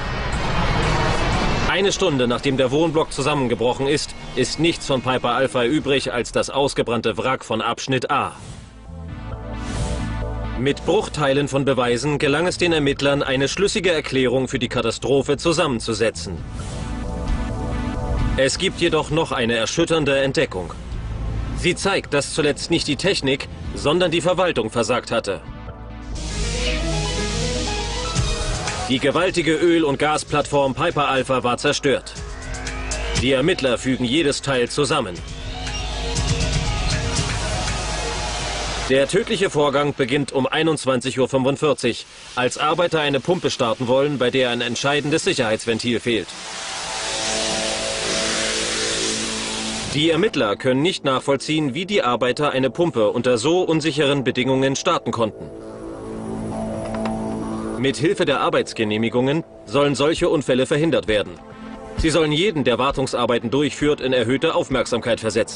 Eine Stunde nachdem der Wohnblock zusammengebrochen ist, ist nichts von Piper Alpha übrig als das ausgebrannte Wrack von Abschnitt A. Mit Bruchteilen von Beweisen gelang es den Ermittlern, eine schlüssige Erklärung für die Katastrophe zusammenzusetzen. Es gibt jedoch noch eine erschütternde Entdeckung. Sie zeigt, dass zuletzt nicht die Technik, sondern die Verwaltung versagt hatte. Die gewaltige Öl- und Gasplattform Piper Alpha war zerstört. Die Ermittler fügen jedes Teil zusammen. Der tödliche Vorgang beginnt um 21:45 Uhr, als Arbeiter eine Pumpe starten wollen, bei der ein entscheidendes Sicherheitsventil fehlt. Die Ermittler können nicht nachvollziehen, wie die Arbeiter eine Pumpe unter so unsicheren Bedingungen starten konnten. Mit Hilfe der Arbeitsgenehmigungen sollen solche Unfälle verhindert werden. Sie sollen jeden, der Wartungsarbeiten durchführt, in erhöhte Aufmerksamkeit versetzen.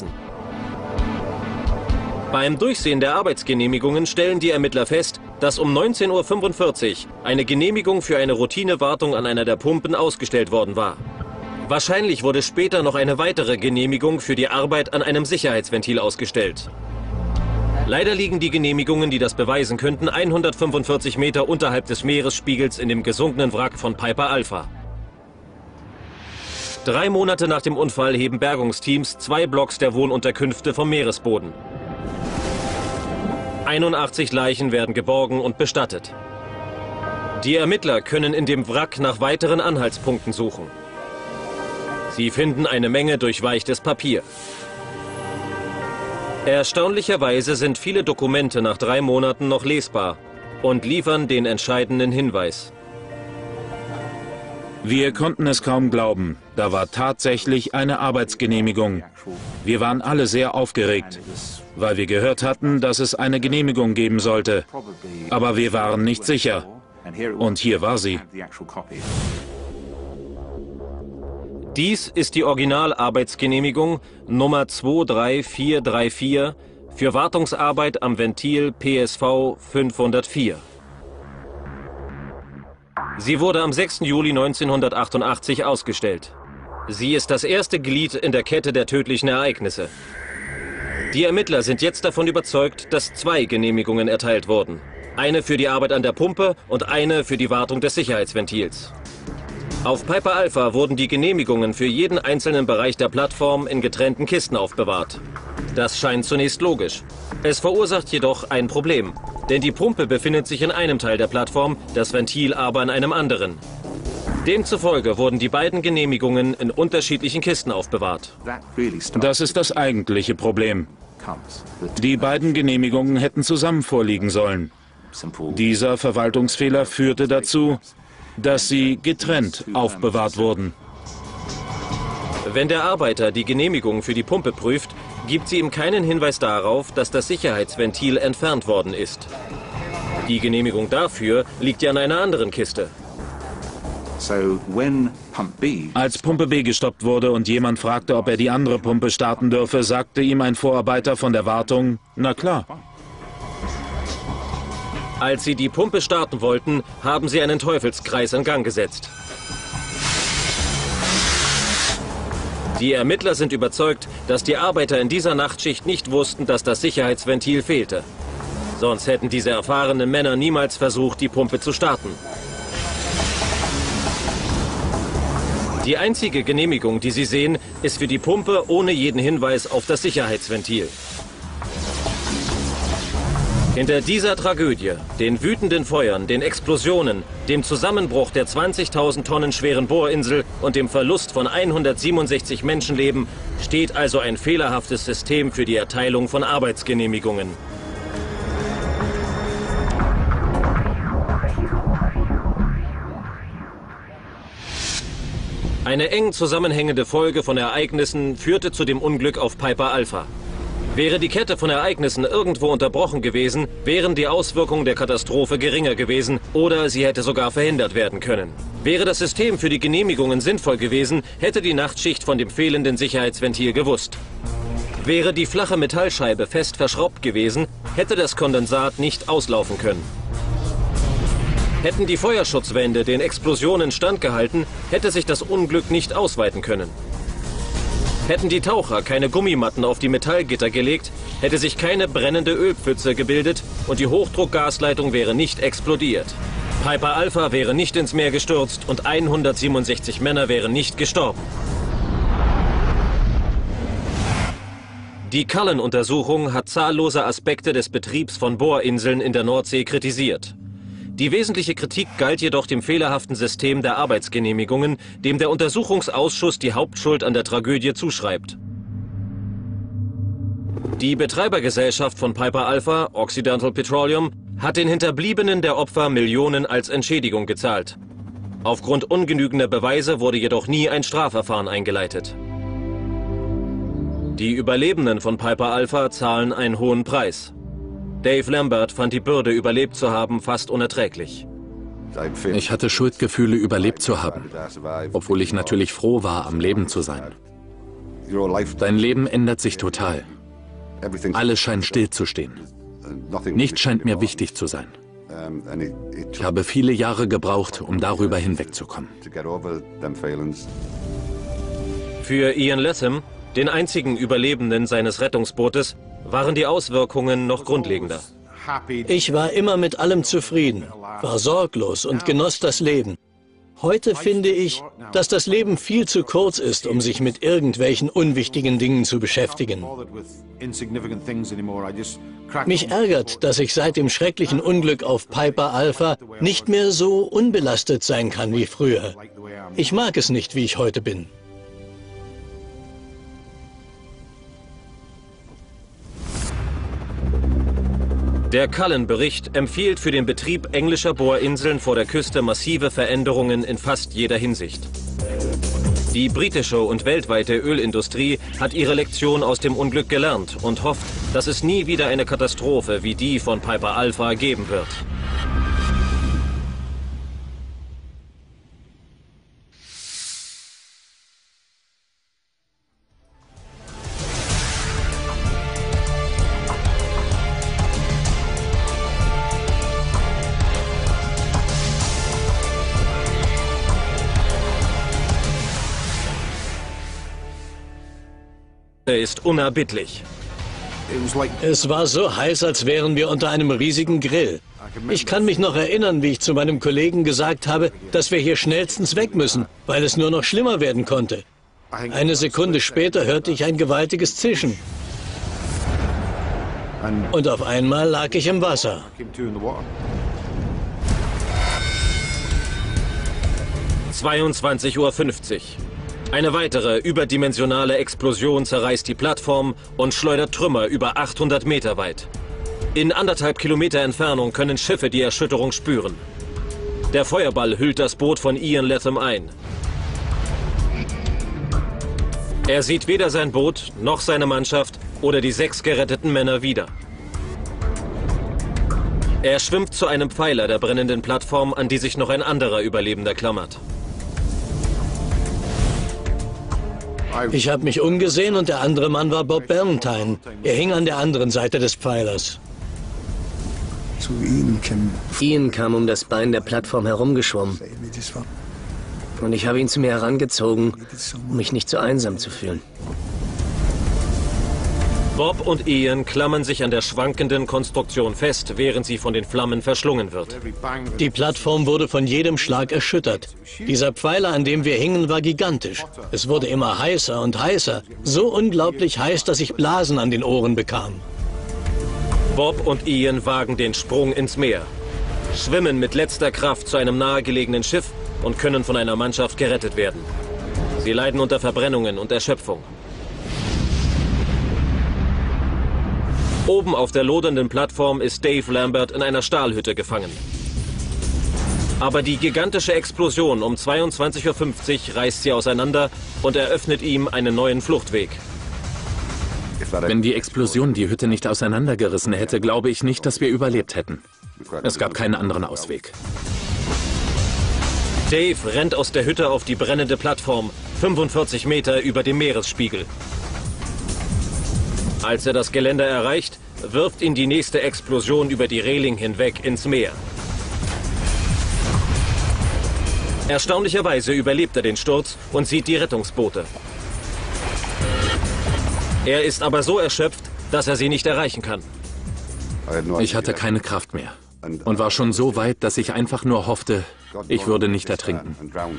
Beim Durchsehen der Arbeitsgenehmigungen stellen die Ermittler fest, dass um 19:45 Uhr eine Genehmigung für eine Routinewartung an einer der Pumpen ausgestellt worden war. Wahrscheinlich wurde später noch eine weitere Genehmigung für die Arbeit an einem Sicherheitsventil ausgestellt. Leider liegen die Genehmigungen, die das beweisen könnten, 145 Meter unterhalb des Meeresspiegels in dem gesunkenen Wrack von Piper Alpha. 3 Monate nach dem Unfall heben Bergungsteams 2 Blocks der Wohnunterkünfte vom Meeresboden. 81 Leichen werden geborgen und bestattet. Die Ermittler können in dem Wrack nach weiteren Anhaltspunkten suchen. Sie finden eine Menge durchweichtes Papier. Erstaunlicherweise sind viele Dokumente nach 3 Monaten noch lesbar und liefern den entscheidenden Hinweis. Wir konnten es kaum glauben. Da war tatsächlich eine Arbeitsgenehmigung. Wir waren alle sehr aufgeregt, weil wir gehört hatten, dass es eine Genehmigung geben sollte. Aber wir waren nicht sicher. Und hier war sie. Dies ist die Originalarbeitsgenehmigung Nummer 23434 für Wartungsarbeit am Ventil PSV 504. Sie wurde am 6. Juli 1988 ausgestellt. Sie ist das erste Glied in der Kette der tödlichen Ereignisse. Die Ermittler sind jetzt davon überzeugt, dass 2 Genehmigungen erteilt wurden. Eine für die Arbeit an der Pumpe und eine für die Wartung des Sicherheitsventils. Auf Piper Alpha wurden die Genehmigungen für jeden einzelnen Bereich der Plattform in getrennten Kisten aufbewahrt. Das scheint zunächst logisch. Es verursacht jedoch ein Problem, denn die Pumpe befindet sich in einem Teil der Plattform, das Ventil aber in einem anderen. Demzufolge wurden die beiden Genehmigungen in unterschiedlichen Kisten aufbewahrt. Das ist das eigentliche Problem. Die beiden Genehmigungen hätten zusammen vorliegen sollen. Dieser Verwaltungsfehler führte dazu, dass sie getrennt aufbewahrt wurden. Wenn der Arbeiter die Genehmigung für die Pumpe prüft, gibt sie ihm keinen Hinweis darauf, dass das Sicherheitsventil entfernt worden ist. Die Genehmigung dafür liegt ja in einer anderen Kiste. Als Pumpe B gestoppt wurde und jemand fragte, ob er die andere Pumpe starten dürfe, sagte ihm ein Vorarbeiter von der Wartung, na klar. Als sie die Pumpe starten wollten, haben sie einen Teufelskreis in Gang gesetzt. Die Ermittler sind überzeugt, dass die Arbeiter in dieser Nachtschicht nicht wussten, dass das Sicherheitsventil fehlte. Sonst hätten diese erfahrenen Männer niemals versucht, die Pumpe zu starten. Die einzige Genehmigung, die sie sehen, ist für die Pumpe ohne jeden Hinweis auf das Sicherheitsventil. Hinter dieser Tragödie, den wütenden Feuern, den Explosionen, dem Zusammenbruch der 20.000 Tonnen schweren Bohrinsel und dem Verlust von 167 Menschenleben steht also ein fehlerhaftes System für die Erteilung von Arbeitsgenehmigungen. Eine eng zusammenhängende Folge von Ereignissen führte zu dem Unglück auf Piper Alpha. Wäre die Kette von Ereignissen irgendwo unterbrochen gewesen, wären die Auswirkungen der Katastrophe geringer gewesen oder sie hätte sogar verhindert werden können. Wäre das System für die Genehmigungen sinnvoll gewesen, hätte die Nachtschicht von dem fehlenden Sicherheitsventil gewusst. Wäre die flache Metallscheibe fest verschraubt gewesen, hätte das Kondensat nicht auslaufen können. Hätten die Feuerschutzwände den Explosionen standgehalten, hätte sich das Unglück nicht ausweiten können. Hätten die Taucher keine Gummimatten auf die Metallgitter gelegt, hätte sich keine brennende Ölpfütze gebildet und die Hochdruckgasleitung wäre nicht explodiert. Piper Alpha wäre nicht ins Meer gestürzt und 167 Männer wären nicht gestorben. Die Cullen-Untersuchung hat zahllose Aspekte des Betriebs von Bohrinseln in der Nordsee kritisiert. Die wesentliche Kritik galt jedoch dem fehlerhaften System der Arbeitsgenehmigungen, dem der Untersuchungsausschuss die Hauptschuld an der Tragödie zuschreibt. Die Betreibergesellschaft von Piper Alpha, Occidental Petroleum, hat den Hinterbliebenen der Opfer Millionen als Entschädigung gezahlt. Aufgrund ungenügender Beweise wurde jedoch nie ein Strafverfahren eingeleitet. Die Überlebenden von Piper Alpha zahlen einen hohen Preis. Dave Lambert fand die Bürde, überlebt zu haben, fast unerträglich. Ich hatte Schuldgefühle, überlebt zu haben, obwohl ich natürlich froh war, am Leben zu sein. Dein Leben ändert sich total. Alles scheint stillzustehen. Nichts scheint mir wichtig zu sein. Ich habe viele Jahre gebraucht, um darüber hinwegzukommen. Für Ian Latham, den einzigen Überlebenden seines Rettungsbootes, waren die Auswirkungen noch grundlegender. Ich war immer mit allem zufrieden, war sorglos und genoss das Leben. Heute finde ich, dass das Leben viel zu kurz ist, um sich mit irgendwelchen unwichtigen Dingen zu beschäftigen. Mich ärgert, dass ich seit dem schrecklichen Unglück auf Piper Alpha nicht mehr so unbelastet sein kann wie früher. Ich mag es nicht, wie ich heute bin. Der Cullen-Bericht empfiehlt für den Betrieb englischer Bohrinseln vor der Küste massive Veränderungen in fast jeder Hinsicht. Die britische und weltweite Ölindustrie hat ihre Lektion aus dem Unglück gelernt und hofft, dass es nie wieder eine Katastrophe wie die von Piper Alpha geben wird. Ist unerbittlich. Es war so heiß, als wären wir unter einem riesigen Grill. Ich kann mich noch erinnern, wie ich zu meinem Kollegen gesagt habe, dass wir hier schnellstens weg müssen, weil es nur noch schlimmer werden konnte. Eine Sekunde später hörte ich ein gewaltiges Zischen. Und auf einmal lag ich im Wasser. (22:50 Uhr). Eine weitere überdimensionale Explosion zerreißt die Plattform und schleudert Trümmer über 800 Meter weit. In 1,5 Kilometer Entfernung können Schiffe die Erschütterung spüren. Der Feuerball hüllt das Boot von Ian Latham ein. Er sieht weder sein Boot noch seine Mannschaft oder die 6 geretteten Männer wieder. Er schwimmt zu einem Pfeiler der brennenden Plattform, an die sich noch ein anderer Überlebender klammert. Ich habe mich umgesehen und der andere Mann war Bob Ballantine. Er hing an der anderen Seite des Pfeilers. Ian kam um das Bein der Plattform herumgeschwommen. Und ich habe ihn zu mir herangezogen, um mich nicht so einsam zu fühlen. Bob und Ian klammern sich an der schwankenden Konstruktion fest, während sie von den Flammen verschlungen wird. Die Plattform wurde von jedem Schlag erschüttert. Dieser Pfeiler, an dem wir hingen, war gigantisch. Es wurde immer heißer und heißer. So unglaublich heiß, dass ich Blasen an den Ohren bekam. Bob und Ian wagen den Sprung ins Meer, schwimmen mit letzter Kraft zu einem nahegelegenen Schiff und können von einer Mannschaft gerettet werden. Sie leiden unter Verbrennungen und Erschöpfung. Oben auf der lodernden Plattform ist Dave Lambert in einer Stahlhütte gefangen. Aber die gigantische Explosion um 22:50 Uhr reißt sie auseinander und eröffnet ihm einen neuen Fluchtweg. Wenn die Explosion die Hütte nicht auseinandergerissen hätte, glaube ich nicht, dass wir überlebt hätten. Es gab keinen anderen Ausweg. Dave rennt aus der Hütte auf die brennende Plattform, 45 Meter über dem Meeresspiegel. Als er das Geländer erreicht, wirft ihn die nächste Explosion über die Reling hinweg ins Meer. Erstaunlicherweise überlebt er den Sturz und sieht die Rettungsboote. Er ist aber so erschöpft, dass er sie nicht erreichen kann. Ich hatte keine Kraft mehr und war schon so weit, dass ich einfach nur hoffte, ich würde nicht ertrinken.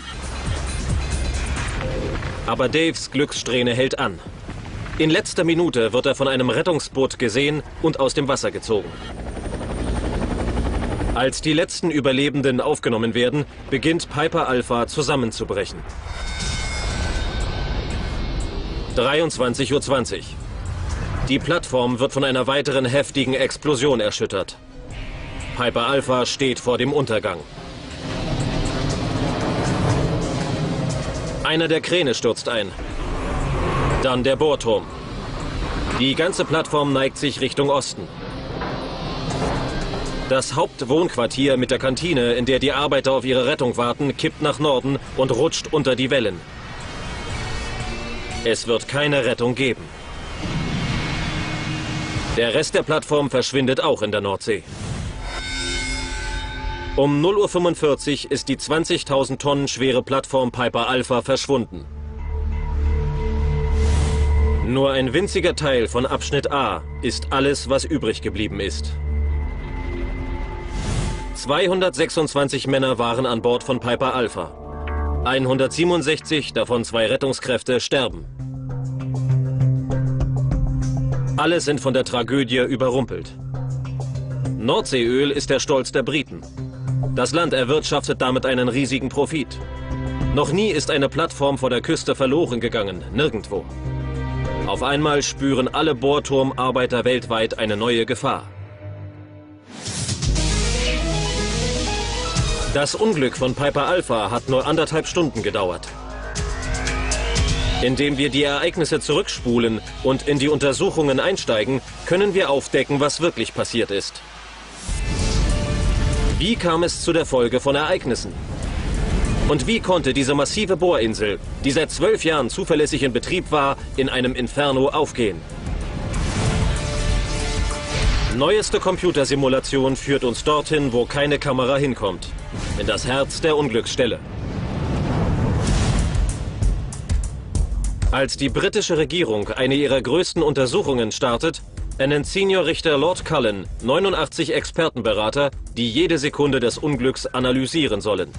Aber Daves Glückssträhne hält an. In letzter Minute wird er von einem Rettungsboot gesehen und aus dem Wasser gezogen. Als die letzten Überlebenden aufgenommen werden, beginnt Piper Alpha zusammenzubrechen. 23:20 Uhr. Die Plattform wird von einer weiteren heftigen Explosion erschüttert. Piper Alpha steht vor dem Untergang. Einer der Kräne stürzt ein. Dann der Bohrturm. Die ganze Plattform neigt sich Richtung Osten. Das Hauptwohnquartier mit der Kantine, in der die Arbeiter auf ihre Rettung warten, kippt nach Norden und rutscht unter die Wellen. Es wird keine Rettung geben. Der Rest der Plattform verschwindet auch in der Nordsee. Um 0:45 Uhr ist die 20.000 Tonnen schwere Plattform Piper Alpha verschwunden. Nur ein winziger Teil von Abschnitt A ist alles, was übrig geblieben ist. 226 Männer waren an Bord von Piper Alpha. 167, davon 2 Rettungskräfte, sterben. Alle sind von der Tragödie überrumpelt. Nordseeöl ist der Stolz der Briten. Das Land erwirtschaftet damit einen riesigen Profit. Noch nie ist eine Plattform vor der Küste verloren gegangen, nirgendwo. Auf einmal spüren alle Bohrturmarbeiter weltweit eine neue Gefahr. Das Unglück von Piper Alpha hat nur 1,5 Stunden gedauert. Indem wir die Ereignisse zurückspulen und in die Untersuchungen einsteigen, können wir aufdecken, was wirklich passiert ist. Wie kam es zu der Folge von Ereignissen? Und wie konnte diese massive Bohrinsel, die seit 12 Jahren zuverlässig in Betrieb war, in einem Inferno aufgehen? Neueste Computersimulation führt uns dorthin, wo keine Kamera hinkommt. In das Herz der Unglücksstelle. Als die britische Regierung eine ihrer größten Untersuchungen startet, ernennt Seniorrichter Lord Cullen 89 Expertenberater, die jede Sekunde des Unglücks analysieren sollen.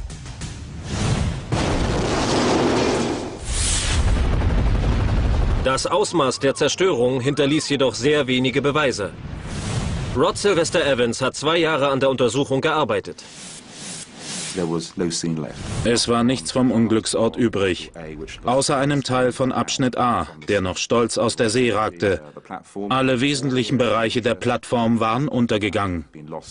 Das Ausmaß der Zerstörung hinterließ jedoch sehr wenige Beweise. Rod Sylvester Evans hat 2 Jahre an der Untersuchung gearbeitet. Es war nichts vom Unglücksort übrig, außer einem Teil von Abschnitt A, der noch stolz aus der See ragte. Alle wesentlichen Bereiche der Plattform waren untergegangen.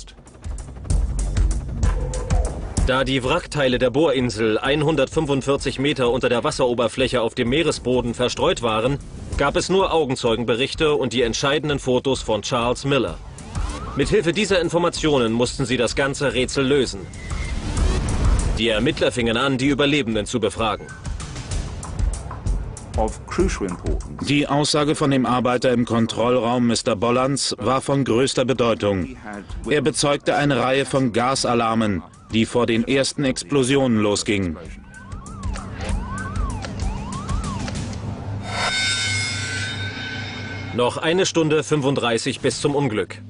Da die Wrackteile der Bohrinsel 145 Meter unter der Wasseroberfläche auf dem Meeresboden verstreut waren, gab es nur Augenzeugenberichte und die entscheidenden Fotos von Charles Miller. Mithilfe dieser Informationen mussten sie das ganze Rätsel lösen. Die Ermittler fingen an, die Überlebenden zu befragen. Die Aussage von dem Arbeiter im Kontrollraum, Mr. Bollands, war von größter Bedeutung. Er bezeugte eine Reihe von Gasalarmen, die vor den ersten Explosionen losgingen. Noch 1 Stunde 35 bis zum Unglück.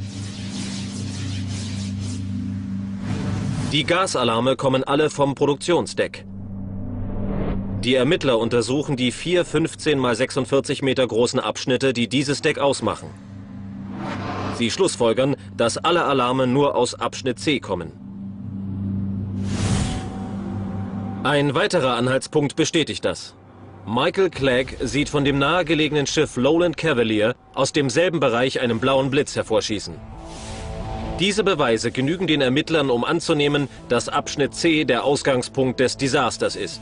Die Gasalarme kommen alle vom Produktionsdeck. Die Ermittler untersuchen die 4 15 x 46 Meter großen Abschnitte, die dieses Deck ausmachen. Sie schlussfolgern, dass alle Alarme nur aus Abschnitt C kommen. Ein weiterer Anhaltspunkt bestätigt das. Michael Clegg sieht von dem nahegelegenen Schiff Lowland Cavalier aus demselben Bereich einen blauen Blitz hervorschießen. Diese Beweise genügen den Ermittlern, um anzunehmen, dass Abschnitt C der Ausgangspunkt des Desasters ist.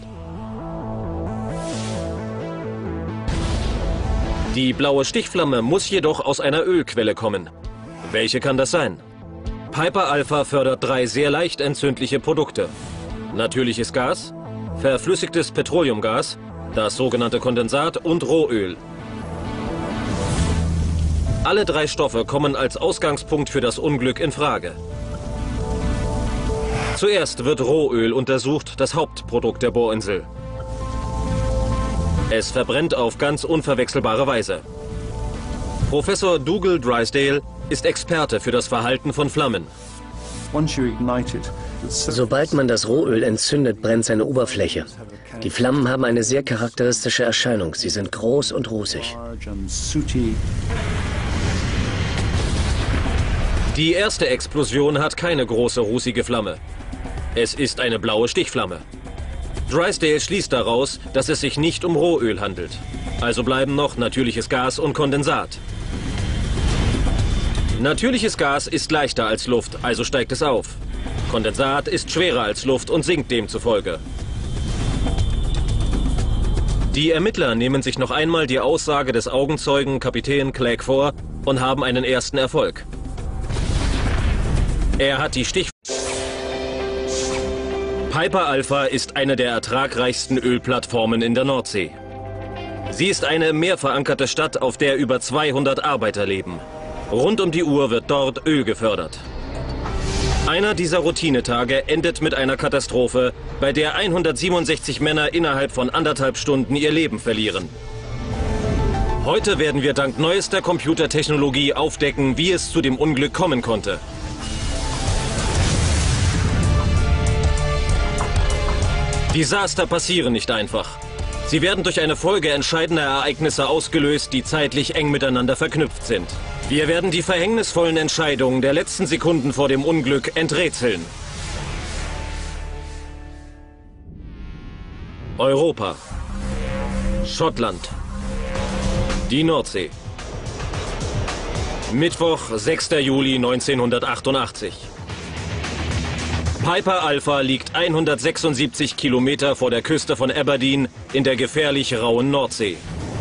Die blaue Stichflamme muss jedoch aus einer Ölquelle kommen. Welche kann das sein? Piper Alpha fördert 3 sehr leicht entzündliche Produkte. Natürliches Gas, verflüssigtes Petroleumgas, das sogenannte Kondensat und Rohöl. Alle 3 Stoffe kommen als Ausgangspunkt für das Unglück in Frage. Zuerst wird Rohöl untersucht, das Hauptprodukt der Bohrinsel. Es verbrennt auf ganz unverwechselbare Weise. Professor Dougal Drysdale ist Experte für das Verhalten von Flammen. Sobald man das Rohöl entzündet, brennt seine Oberfläche. Die Flammen haben eine sehr charakteristische Erscheinung. Sie sind groß und rußig. Die erste Explosion hat keine große rußige Flamme. Es ist eine blaue Stichflamme. Drysdale schließt daraus, dass es sich nicht um Rohöl handelt. Also bleiben noch natürliches Gas und Kondensat. Natürliches Gas ist leichter als Luft, also steigt es auf. Kondensat ist schwerer als Luft und sinkt demzufolge. Die Ermittler nehmen sich noch einmal die Aussage des Augenzeugen Kapitän Clegg vor und haben einen ersten Erfolg. Er hat die Piper Alpha ist eine der ertragreichsten Ölplattformen in der Nordsee. Sie ist eine mehr verankerte Stadt, auf der über 200 Arbeiter leben. Rund um die Uhr wird dort Öl gefördert. Einer dieser Routinetage endet mit einer Katastrophe, bei der 167 Männer innerhalb von 1,5 Stunden ihr Leben verlieren. Heute werden wir dank neuester Computertechnologie aufdecken, wie es zu dem Unglück kommen konnte. Desaster passieren nicht einfach. Sie werden durch eine Folge entscheidender Ereignisse ausgelöst, die zeitlich eng miteinander verknüpft sind. Wir werden die verhängnisvollen Entscheidungen der letzten Sekunden vor dem Unglück enträtseln. Europa. Schottland. Die Nordsee. Mittwoch, 6. Juli 1988. Piper Alpha liegt 176 Kilometer vor der Küste von Aberdeen in der gefährlich rauen Nordsee.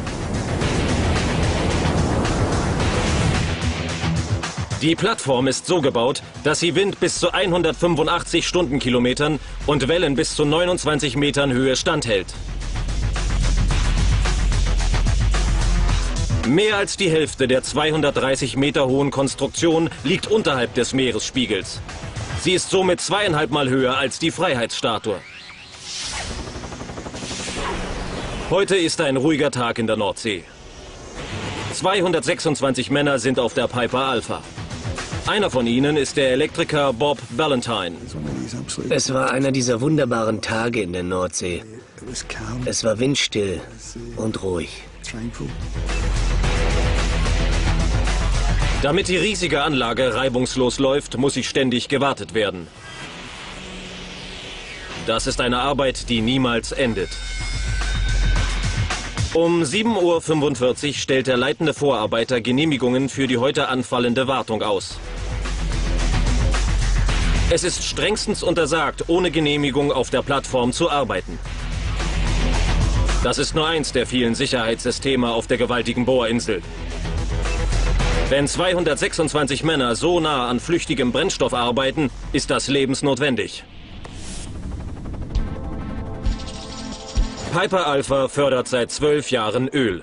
Die Plattform ist so gebaut, dass sie Wind bis zu 185 Stundenkilometern und Wellen bis zu 29 Metern Höhe standhält. Mehr als die Hälfte der 230 Meter hohen Konstruktion liegt unterhalb des Meeresspiegels. Sie ist somit 2,5 Mal höher als die Freiheitsstatue. Heute ist ein ruhiger Tag in der Nordsee. 226 Männer sind auf der Piper Alpha. Einer von ihnen ist der Elektriker Bob Valentine. Es war einer dieser wunderbaren Tage in der Nordsee. Es war windstill und ruhig. Damit die riesige Anlage reibungslos läuft, muss sie ständig gewartet werden. Das ist eine Arbeit, die niemals endet. Um 7:45 Uhr stellt der leitende Vorarbeiter Genehmigungen für die heute anfallende Wartung aus. Es ist strengstens untersagt, ohne Genehmigung auf der Plattform zu arbeiten. Das ist nur eins der vielen Sicherheitssysteme auf der gewaltigen Bohrinsel. Wenn 226 Männer so nah an flüchtigem Brennstoff arbeiten, ist das lebensnotwendig. Piper Alpha fördert seit 12 Jahren Öl.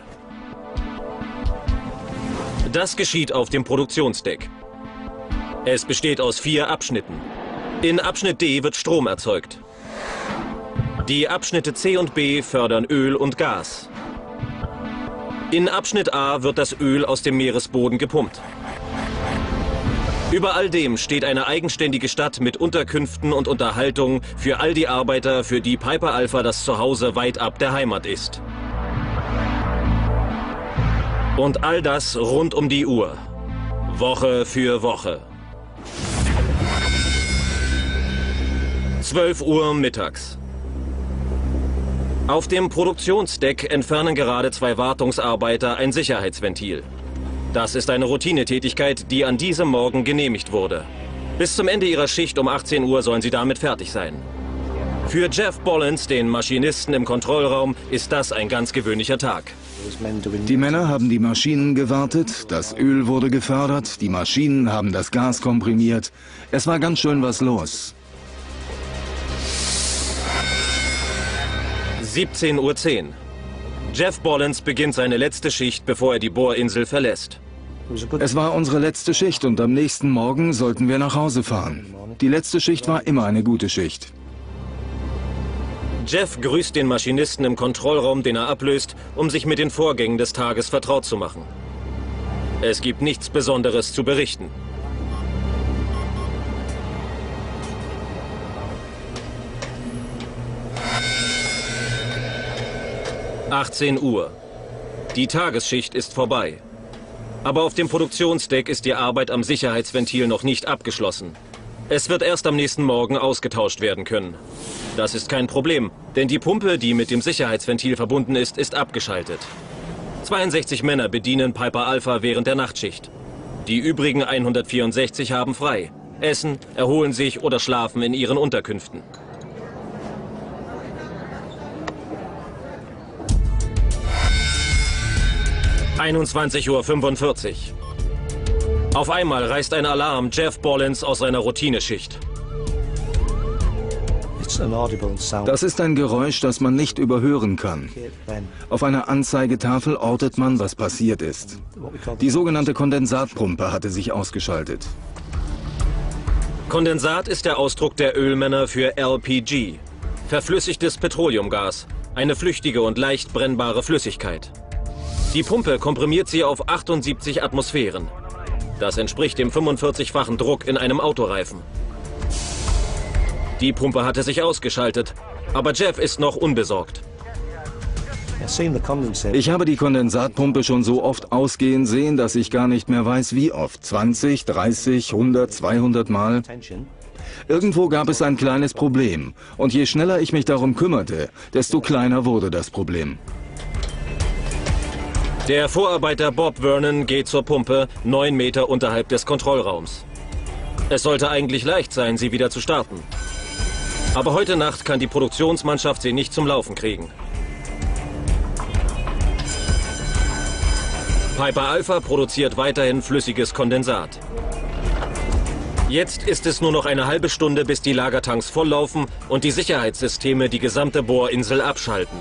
Das geschieht auf dem Produktionsdeck. Es besteht aus 4 Abschnitten. In Abschnitt D wird Strom erzeugt. Die Abschnitte C und B fördern Öl und Gas. In Abschnitt A wird das Öl aus dem Meeresboden gepumpt. Über all dem steht eine eigenständige Stadt mit Unterkünften und Unterhaltung für all die Arbeiter, für die Piper Alpha das Zuhause weit ab der Heimat ist. Und all das rund um die Uhr. Woche für Woche. 12 Uhr mittags. Auf dem Produktionsdeck entfernen gerade 2 Wartungsarbeiter ein Sicherheitsventil. Das ist eine Routinetätigkeit, die an diesem Morgen genehmigt wurde. Bis zum Ende ihrer Schicht um 18 Uhr sollen sie damit fertig sein. Für Jeff Bollans, den Maschinisten im Kontrollraum, ist das ein ganz gewöhnlicher Tag. Die Männer haben die Maschinen gewartet, das Öl wurde gefördert, die Maschinen haben das Gas komprimiert. Es war ganz schön was los. 17:10 Uhr. Jeff Bollans beginnt seine letzte Schicht, bevor er die Bohrinsel verlässt. Es war unsere letzte Schicht und am nächsten Morgen sollten wir nach Hause fahren. Die letzte Schicht war immer eine gute Schicht. Jeff grüßt den Maschinisten im Kontrollraum, den er ablöst, um sich mit den Vorgängen des Tages vertraut zu machen. Es gibt nichts Besonderes zu berichten. (18 Uhr). Die Tagesschicht ist vorbei. Aber auf dem Produktionsdeck ist die Arbeit am Sicherheitsventil noch nicht abgeschlossen. Es wird erst am nächsten Morgen ausgetauscht werden können. Das ist kein Problem, denn die Pumpe, die mit dem Sicherheitsventil verbunden ist, ist abgeschaltet. 62 Männer bedienen Piper Alpha während der Nachtschicht. Die übrigen 164 haben frei, essen, erholen sich oder schlafen in ihren Unterkünften. (21:45 Uhr). Auf einmal reißt ein Alarm Jeff Bollins aus seiner Routineschicht. Das ist ein Geräusch, das man nicht überhören kann. Auf einer Anzeigetafel ortet man, was passiert ist. Die sogenannte Kondensatpumpe hatte sich ausgeschaltet. Kondensat ist der Ausdruck der Ölmänner für LPG, verflüssigtes Petroleumgas, eine flüchtige und leicht brennbare Flüssigkeit. Die Pumpe komprimiert sie auf 78 Atmosphären. Das entspricht dem 45-fachen Druck in einem Autoreifen. Die Pumpe hatte sich ausgeschaltet, aber Jeff ist noch unbesorgt. Ich habe die Kondensatpumpe schon so oft ausgehen sehen, dass ich gar nicht mehr weiß, wie oft. 20, 30, 100, 200 Mal. Irgendwo gab es ein kleines Problem. Und je schneller ich mich darum kümmerte, desto kleiner wurde das Problem. Der Vorarbeiter Bob Vernon geht zur Pumpe, 9 Meter unterhalb des Kontrollraums. Es sollte eigentlich leicht sein, sie wieder zu starten. Aber heute Nacht kann die Produktionsmannschaft sie nicht zum Laufen kriegen. Piper Alpha produziert weiterhin flüssiges Kondensat. Jetzt ist es nur noch eine halbe Stunde, bis die Lagertanks volllaufen und die Sicherheitssysteme die gesamte Bohrinsel abschalten.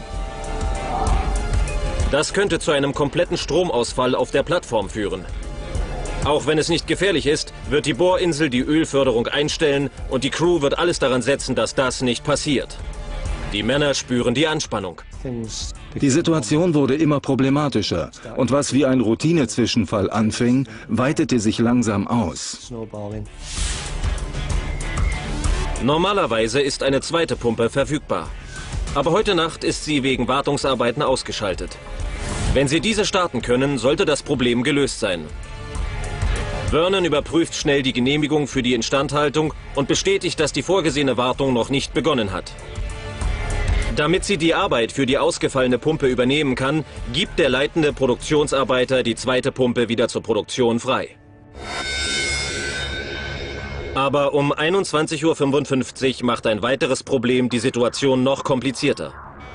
Das könnte zu einem kompletten Stromausfall auf der Plattform führen. Auch wenn es nicht gefährlich ist, wird die Bohrinsel die Ölförderung einstellen und die Crew wird alles daran setzen, dass das nicht passiert. Die Männer spüren die Anspannung. Die Situation wurde immer problematischer und was wie ein Routine-Zwischenfall anfing, weitete sich langsam aus. Normalerweise ist eine zweite Pumpe verfügbar. Aber heute Nacht ist sie wegen Wartungsarbeiten ausgeschaltet. Wenn Sie diese starten können, sollte das Problem gelöst sein. Vernon überprüft schnell die Genehmigung für die Instandhaltung und bestätigt, dass die vorgesehene Wartung noch nicht begonnen hat. Damit sie die Arbeit für die ausgefallene Pumpe übernehmen kann, gibt der leitende Produktionsarbeiter die zweite Pumpe wieder zur Produktion frei. Aber um 21:55 Uhr macht ein weiteres Problem die Situation noch komplizierter.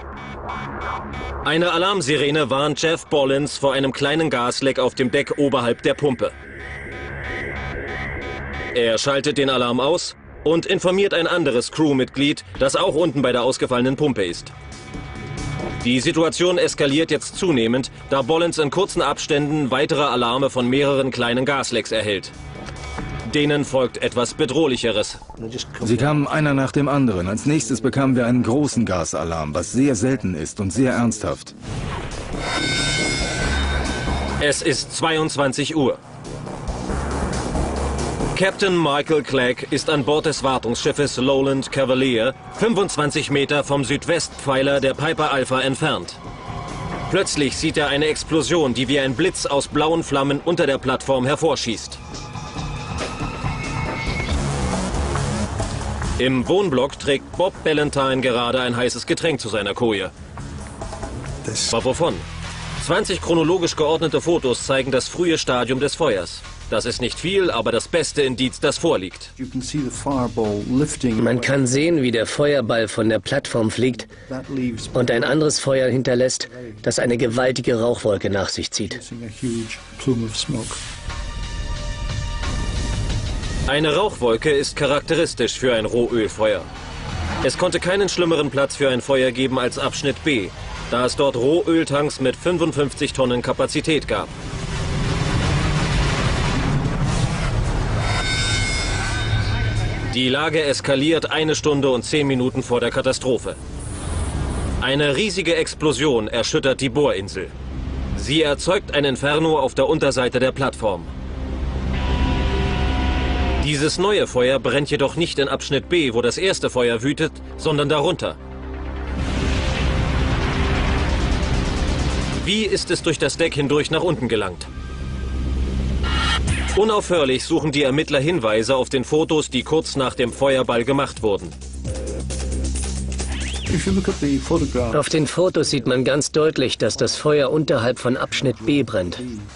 Eine Alarmsirene warnt Jeff Bollins vor einem kleinen Gasleck auf dem Deck oberhalb der Pumpe. Er schaltet den Alarm aus und informiert ein anderes Crewmitglied, das auch unten bei der ausgefallenen Pumpe ist. Die Situation eskaliert jetzt zunehmend, da Bollins in kurzen Abständen weitere Alarme von mehreren kleinen Gaslecks erhält. Denen folgt etwas Bedrohlicheres. Sie kamen einer nach dem anderen. Als nächstes bekamen wir einen großen Gasalarm, was sehr selten ist und sehr ernsthaft. Es ist 22 Uhr. Captain Michael Clegg ist an Bord des Wartungsschiffes Lowland Cavalier, 25 Meter vom Südwestpfeiler der Piper Alpha entfernt. Plötzlich sieht er eine Explosion, die wie ein Blitz aus blauen Flammen unter der Plattform hervorschießt. Im Wohnblock trägt Bob Ballantyne gerade ein heißes Getränk zu seiner Koje. Aber wovon? 20 chronologisch geordnete Fotos zeigen das frühe Stadium des Feuers. Das ist nicht viel, aber das beste Indiz, das vorliegt. Man kann sehen, wie der Feuerball von der Plattform fliegt und ein anderes Feuer hinterlässt, das eine gewaltige Rauchwolke nach sich zieht. Eine Rauchwolke ist charakteristisch für ein Rohölfeuer. Es konnte keinen schlimmeren Platz für ein Feuer geben als Abschnitt B, da es dort Rohöltanks mit 55 Tonnen Kapazität gab. Die Lage eskaliert 1 Stunde und 10 Minuten vor der Katastrophe. Eine riesige Explosion erschüttert die Bohrinsel. Sie erzeugt ein Inferno auf der Unterseite der Plattform. Dieses neue Feuer brennt jedoch nicht in Abschnitt B, wo das erste Feuer wütet, sondern darunter. Wie ist es durch das Deck hindurch nach unten gelangt? Unaufhörlich suchen die Ermittler Hinweise auf den Fotos, die kurz nach dem Feuerball gemacht wurden. Auf den Fotos sieht man ganz deutlich, dass das Feuer unterhalb von Abschnitt B brennt.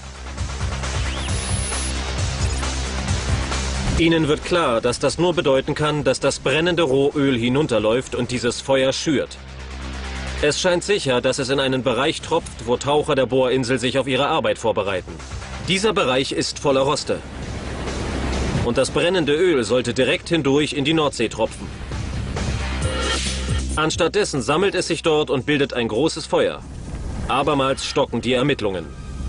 Ihnen wird klar, dass das nur bedeuten kann, dass das brennende Rohöl hinunterläuft und dieses Feuer schürt. Es scheint sicher, dass es in einen Bereich tropft, wo Taucher der Bohrinsel sich auf ihre Arbeit vorbereiten. Dieser Bereich ist voller Roste. Und das brennende Öl sollte direkt hindurch in die Nordsee tropfen. Anstattdessen sammelt es sich dort und bildet ein großes Feuer. Abermals stocken die Ermittlungen.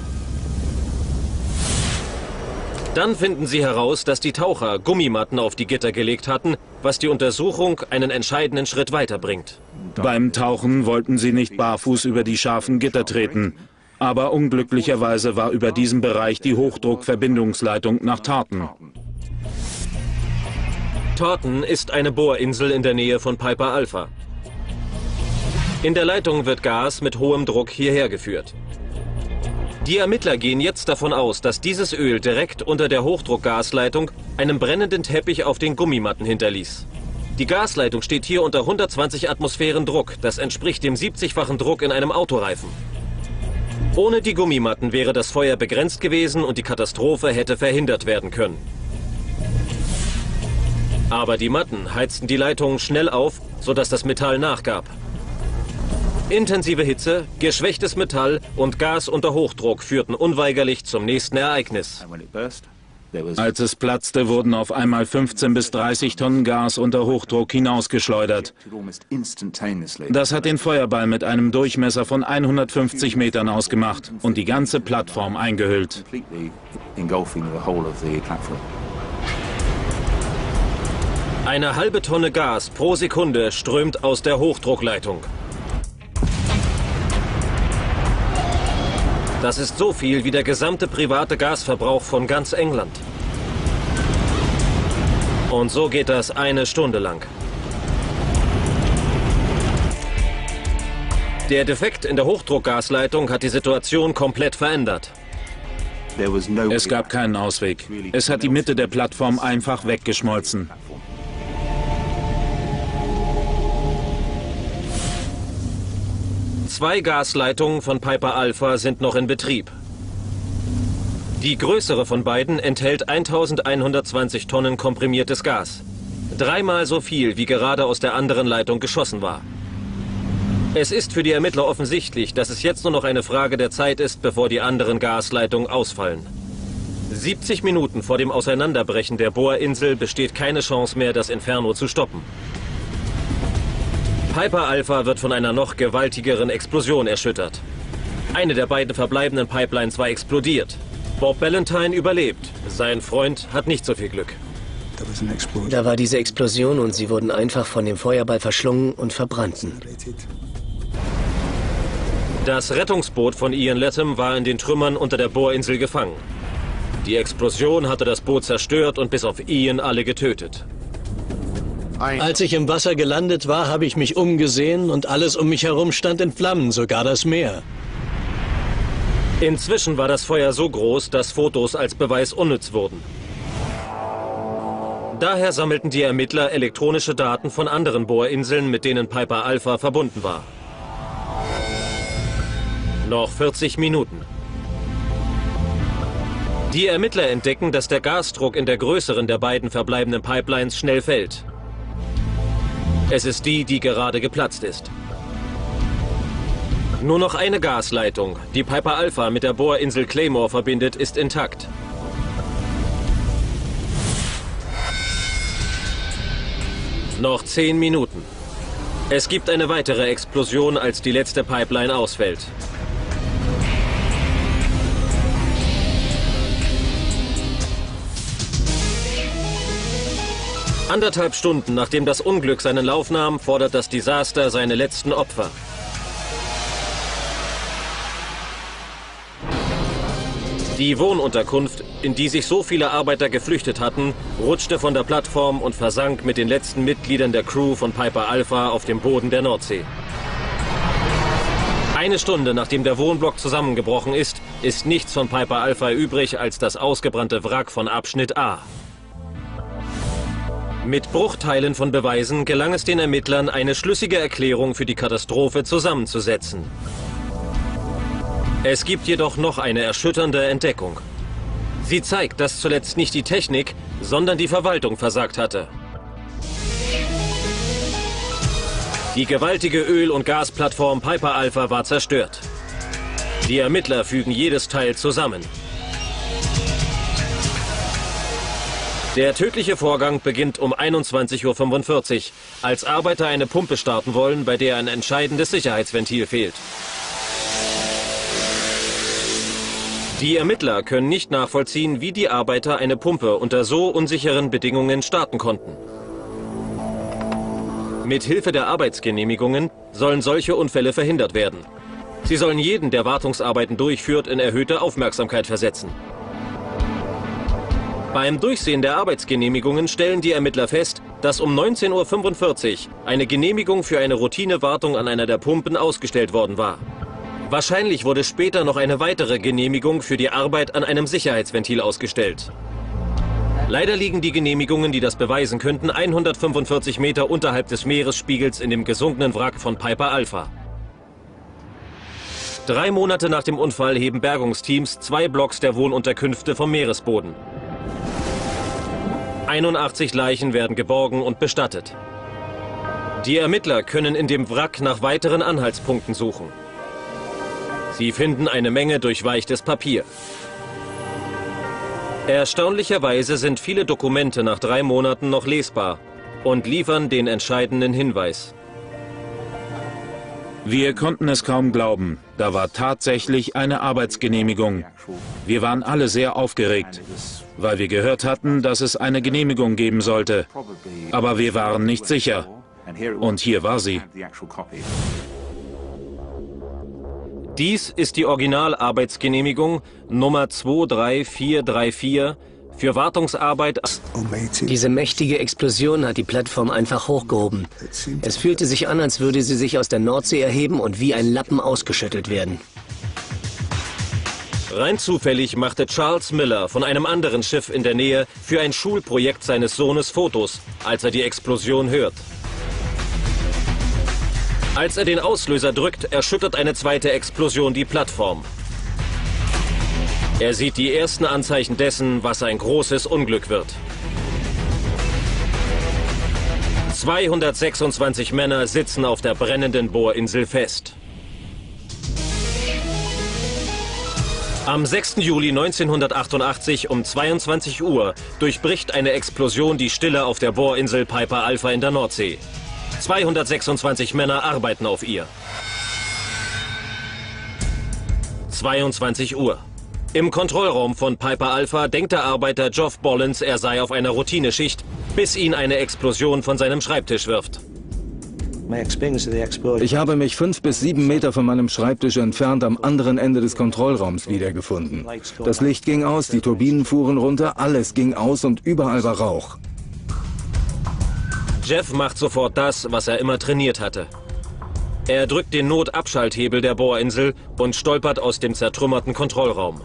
Dann finden sie heraus, dass die Taucher Gummimatten auf die Gitter gelegt hatten, was die Untersuchung einen entscheidenden Schritt weiterbringt. Beim Tauchen wollten sie nicht barfuß über die scharfen Gitter treten. Aber unglücklicherweise war über diesem Bereich die Hochdruckverbindungsleitung nach Taunton. Taunton ist eine Bohrinsel in der Nähe von Piper Alpha. In der Leitung wird Gas mit hohem Druck hierher geführt. Die Ermittler gehen jetzt davon aus, dass dieses Öl direkt unter der Hochdruckgasleitung einen brennenden Teppich auf den Gummimatten hinterließ. Die Gasleitung steht hier unter 120 Atmosphären Druck. Das entspricht dem 70-fachen Druck in einem Autoreifen. Ohne die Gummimatten wäre das Feuer begrenzt gewesen und die Katastrophe hätte verhindert werden können. Aber die Matten heizten die Leitung schnell auf, sodass das Metall nachgab. Intensive Hitze, geschwächtes Metall und Gas unter Hochdruck führten unweigerlich zum nächsten Ereignis. Als es platzte, wurden auf einmal 15 bis 30 Tonnen Gas unter Hochdruck hinausgeschleudert. Das hat den Feuerball mit einem Durchmesser von 150 Metern ausgemacht und die ganze Plattform eingehüllt. Eine halbe Tonne Gas pro Sekunde strömt aus der Hochdruckleitung. Das ist so viel wie der gesamte private Gasverbrauch von ganz England. Und so geht das eine Stunde lang. Der Defekt in der Hochdruckgasleitung hat die Situation komplett verändert. Es gab keinen Ausweg. Es hat die Mitte der Plattform einfach weggeschmolzen. Zwei Gasleitungen von Piper Alpha sind noch in Betrieb. Die größere von beiden enthält 1120 Tonnen komprimiertes Gas. 3-mal so viel, wie gerade aus der anderen Leitung geschossen war. Es ist für die Ermittler offensichtlich, dass es jetzt nur noch eine Frage der Zeit ist, bevor die anderen Gasleitungen ausfallen. 70 Minuten vor dem Auseinanderbrechen der Bohrinsel besteht keine Chance mehr, das Inferno zu stoppen. Piper Alpha wird von einer noch gewaltigeren Explosion erschüttert. Eine der beiden verbleibenden Pipelines war explodiert. Bob Valentine überlebt. Sein Freund hat nicht so viel Glück. Da war diese Explosion und sie wurden einfach von dem Feuerball verschlungen und verbrannten. Das Rettungsboot von Ian Latham war in den Trümmern unter der Bohrinsel gefangen. Die Explosion hatte das Boot zerstört und bis auf Ian alle getötet. Als ich im Wasser gelandet war, habe ich mich umgesehen und alles um mich herum stand in Flammen, sogar das Meer. Inzwischen war das Feuer so groß, dass Fotos als Beweis unnütz wurden. Daher sammelten die Ermittler elektronische Daten von anderen Bohrinseln, mit denen Piper Alpha verbunden war. Noch 40 Minuten. Die Ermittler entdecken, dass der Gasdruck in der größeren der beiden verbleibenden Pipelines schnell fällt. Es ist die, die gerade geplatzt ist. Nur noch eine Gasleitung, die Piper Alpha mit der Bohrinsel Claymore verbindet, ist intakt. Noch 10 Minuten. Es gibt eine weitere Explosion, als die letzte Pipeline ausfällt. Anderthalb Stunden nachdem das Unglück seinen Lauf nahm, fordert das Desaster seine letzten Opfer. Die Wohnunterkunft, in die sich so viele Arbeiter geflüchtet hatten, rutschte von der Plattform und versank mit den letzten Mitgliedern der Crew von Piper Alpha auf dem Boden der Nordsee. Eine Stunde nachdem der Wohnblock zusammengebrochen ist, ist nichts von Piper Alpha übrig als das ausgebrannte Wrack von Abschnitt A. Mit Bruchteilen von Beweisen gelang es den Ermittlern, eine schlüssige Erklärung für die Katastrophe zusammenzusetzen. Es gibt jedoch noch eine erschütternde Entdeckung. Sie zeigt, dass zuletzt nicht die Technik, sondern die Verwaltung versagt hatte. Die gewaltige Öl- und Gasplattform Piper Alpha war zerstört. Die Ermittler fügen jedes Teil zusammen. Der tödliche Vorgang beginnt um 21:45 Uhr, als Arbeiter eine Pumpe starten wollen, bei der ein entscheidendes Sicherheitsventil fehlt. Die Ermittler können nicht nachvollziehen, wie die Arbeiter eine Pumpe unter so unsicheren Bedingungen starten konnten. Mit Hilfe der Arbeitsgenehmigungen sollen solche Unfälle verhindert werden. Sie sollen jeden, der Wartungsarbeiten durchführt, in erhöhte Aufmerksamkeit versetzen. Beim Durchsehen der Arbeitsgenehmigungen stellen die Ermittler fest, dass um 19:45 Uhr eine Genehmigung für eine Routinewartung an einer der Pumpen ausgestellt worden war. Wahrscheinlich wurde später noch eine weitere Genehmigung für die Arbeit an einem Sicherheitsventil ausgestellt. Leider liegen die Genehmigungen, die das beweisen könnten, 145 Meter unterhalb des Meeresspiegels in dem gesunkenen Wrack von Piper Alpha. 3 Monate nach dem Unfall heben Bergungsteams 2 Blocks der Wohnunterkünfte vom Meeresboden. 81 Leichen werden geborgen und bestattet. Die Ermittler können in dem Wrack nach weiteren Anhaltspunkten suchen. Sie finden eine Menge durchweichtes Papier. Erstaunlicherweise sind viele Dokumente nach 3 Monaten noch lesbar und liefern den entscheidenden Hinweis. Wir konnten es kaum glauben. Da war tatsächlich eine Arbeitsgenehmigung. Wir waren alle sehr aufgeregt, weil wir gehört hatten, dass es eine Genehmigung geben sollte. Aber wir waren nicht sicher. Und hier war sie. Dies ist die Originalarbeitsgenehmigung Nummer 23434 für Wartungsarbeit. Diese mächtige Explosion hat die Plattform einfach hochgehoben. Es fühlte sich an, als würde sie sich aus der Nordsee erheben und wie ein Lappen ausgeschüttelt werden. Rein zufällig machte Charles Miller von einem anderen Schiff in der Nähe für ein Schulprojekt seines Sohnes Fotos, als er die Explosion hört. Als er den Auslöser drückt, erschüttert eine zweite Explosion die Plattform. Er sieht die ersten Anzeichen dessen, was ein großes Unglück wird. 226 Männer sitzen auf der brennenden Bohrinsel fest. Am 6. Juli 1988 um 22 Uhr durchbricht eine Explosion die Stille auf der Bohrinsel Piper Alpha in der Nordsee. 226 Männer arbeiten auf ihr. 22 Uhr. Im Kontrollraum von Piper Alpha denkt der Arbeiter Geoff Bollens, er sei auf einer Routineschicht, bis ihn eine Explosion von seinem Schreibtisch wirft. Ich habe mich 5 bis 7 Meter von meinem Schreibtisch entfernt am anderen Ende des Kontrollraums wiedergefunden. Das Licht ging aus, die Turbinen fuhren runter, alles ging aus und überall war Rauch. Jeff macht sofort das, was er immer trainiert hatte. Er drückt den Notabschalthebel der Bohrinsel und stolpert aus dem zertrümmerten Kontrollraum.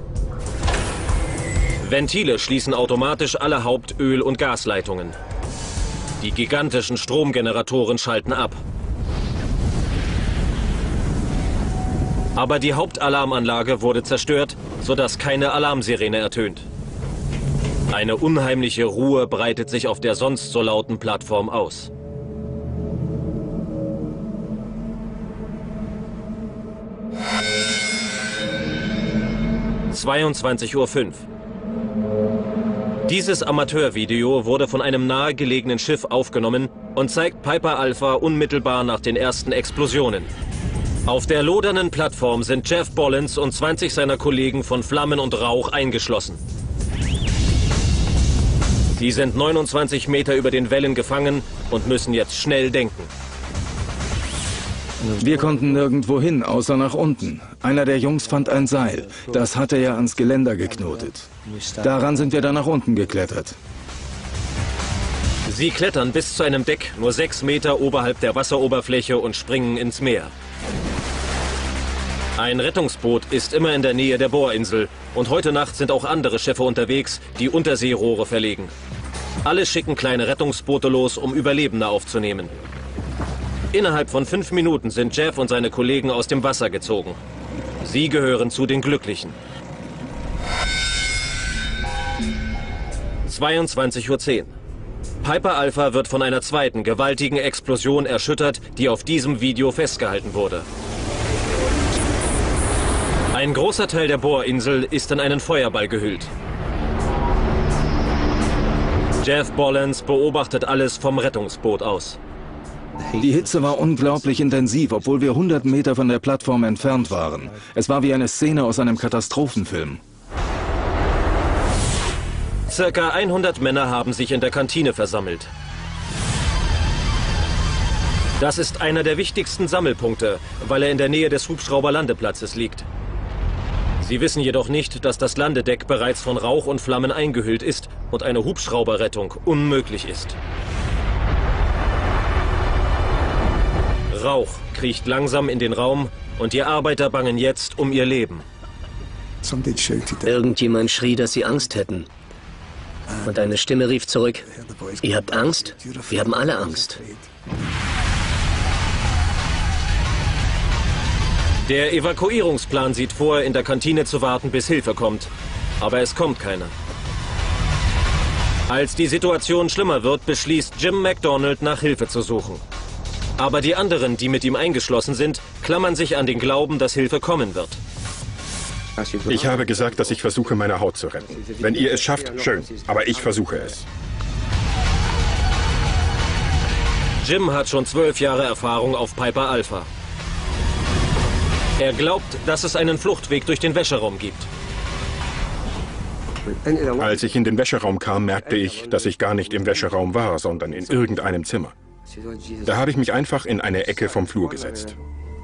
Ventile schließen automatisch alle Hauptöl- und Gasleitungen. Die gigantischen Stromgeneratoren schalten ab. Aber die Hauptalarmanlage wurde zerstört, sodass keine Alarmsirene ertönt. Eine unheimliche Ruhe breitet sich auf der sonst so lauten Plattform aus. (22:05 Uhr). Dieses Amateurvideo wurde von einem nahegelegenen Schiff aufgenommen und zeigt Piper Alpha unmittelbar nach den ersten Explosionen. Auf der lodernden Plattform sind Jeff Bollens und 20 seiner Kollegen von Flammen und Rauch eingeschlossen. Sie sind 29 Meter über den Wellen gefangen und müssen jetzt schnell denken. Wir konnten nirgendwo hin, außer nach unten. Einer der Jungs fand ein Seil. Das hatte er ans Geländer geknotet. Daran sind wir dann nach unten geklettert. Sie klettern bis zu einem Deck, nur 6 Meter oberhalb der Wasseroberfläche und springen ins Meer. Ein Rettungsboot ist immer in der Nähe der Bohrinsel und heute Nacht sind auch andere Schiffe unterwegs, die Unterseerohre verlegen. Alle schicken kleine Rettungsboote los, um Überlebende aufzunehmen. Innerhalb von 5 Minuten sind Jeff und seine Kollegen aus dem Wasser gezogen. Sie gehören zu den Glücklichen. 22:10 Uhr. Piper Alpha wird von einer zweiten gewaltigen Explosion erschüttert, die auf diesem Video festgehalten wurde. Ein großer Teil der Bohrinsel ist in einen Feuerball gehüllt. Jeff Bollans beobachtet alles vom Rettungsboot aus. Die Hitze war unglaublich intensiv, obwohl wir 100 Meter von der Plattform entfernt waren. Es war wie eine Szene aus einem Katastrophenfilm. Circa 100 Männer haben sich in der Kantine versammelt. Das ist einer der wichtigsten Sammelpunkte, weil er in der Nähe des Hubschrauberlandeplatzes liegt. Sie wissen jedoch nicht, dass das Landedeck bereits von Rauch und Flammen eingehüllt ist und eine Hubschrauberrettung unmöglich ist. Rauch kriecht langsam in den Raum und die Arbeiter bangen jetzt um ihr Leben. Irgendjemand schrie, dass sie Angst hätten. Und eine Stimme rief zurück: Ihr habt Angst? Wir haben alle Angst. Der Evakuierungsplan sieht vor, in der Kantine zu warten, bis Hilfe kommt. Aber es kommt keine. Als die Situation schlimmer wird, beschließt Jim McDonald, nach Hilfe zu suchen. Aber die anderen, die mit ihm eingeschlossen sind, klammern sich an den Glauben, dass Hilfe kommen wird. Ich habe gesagt, dass ich versuche, meine Haut zu retten. Wenn ihr es schafft, schön. Aber ich versuche es. Jim hat schon 12 Jahre Erfahrung auf Piper Alpha. Er glaubt, dass es einen Fluchtweg durch den Wäscheraum gibt. Als ich in den Wäscheraum kam, merkte ich, dass ich gar nicht im Wäscheraum war, sondern in irgendeinem Zimmer. Da habe ich mich einfach in eine Ecke vom Flur gesetzt.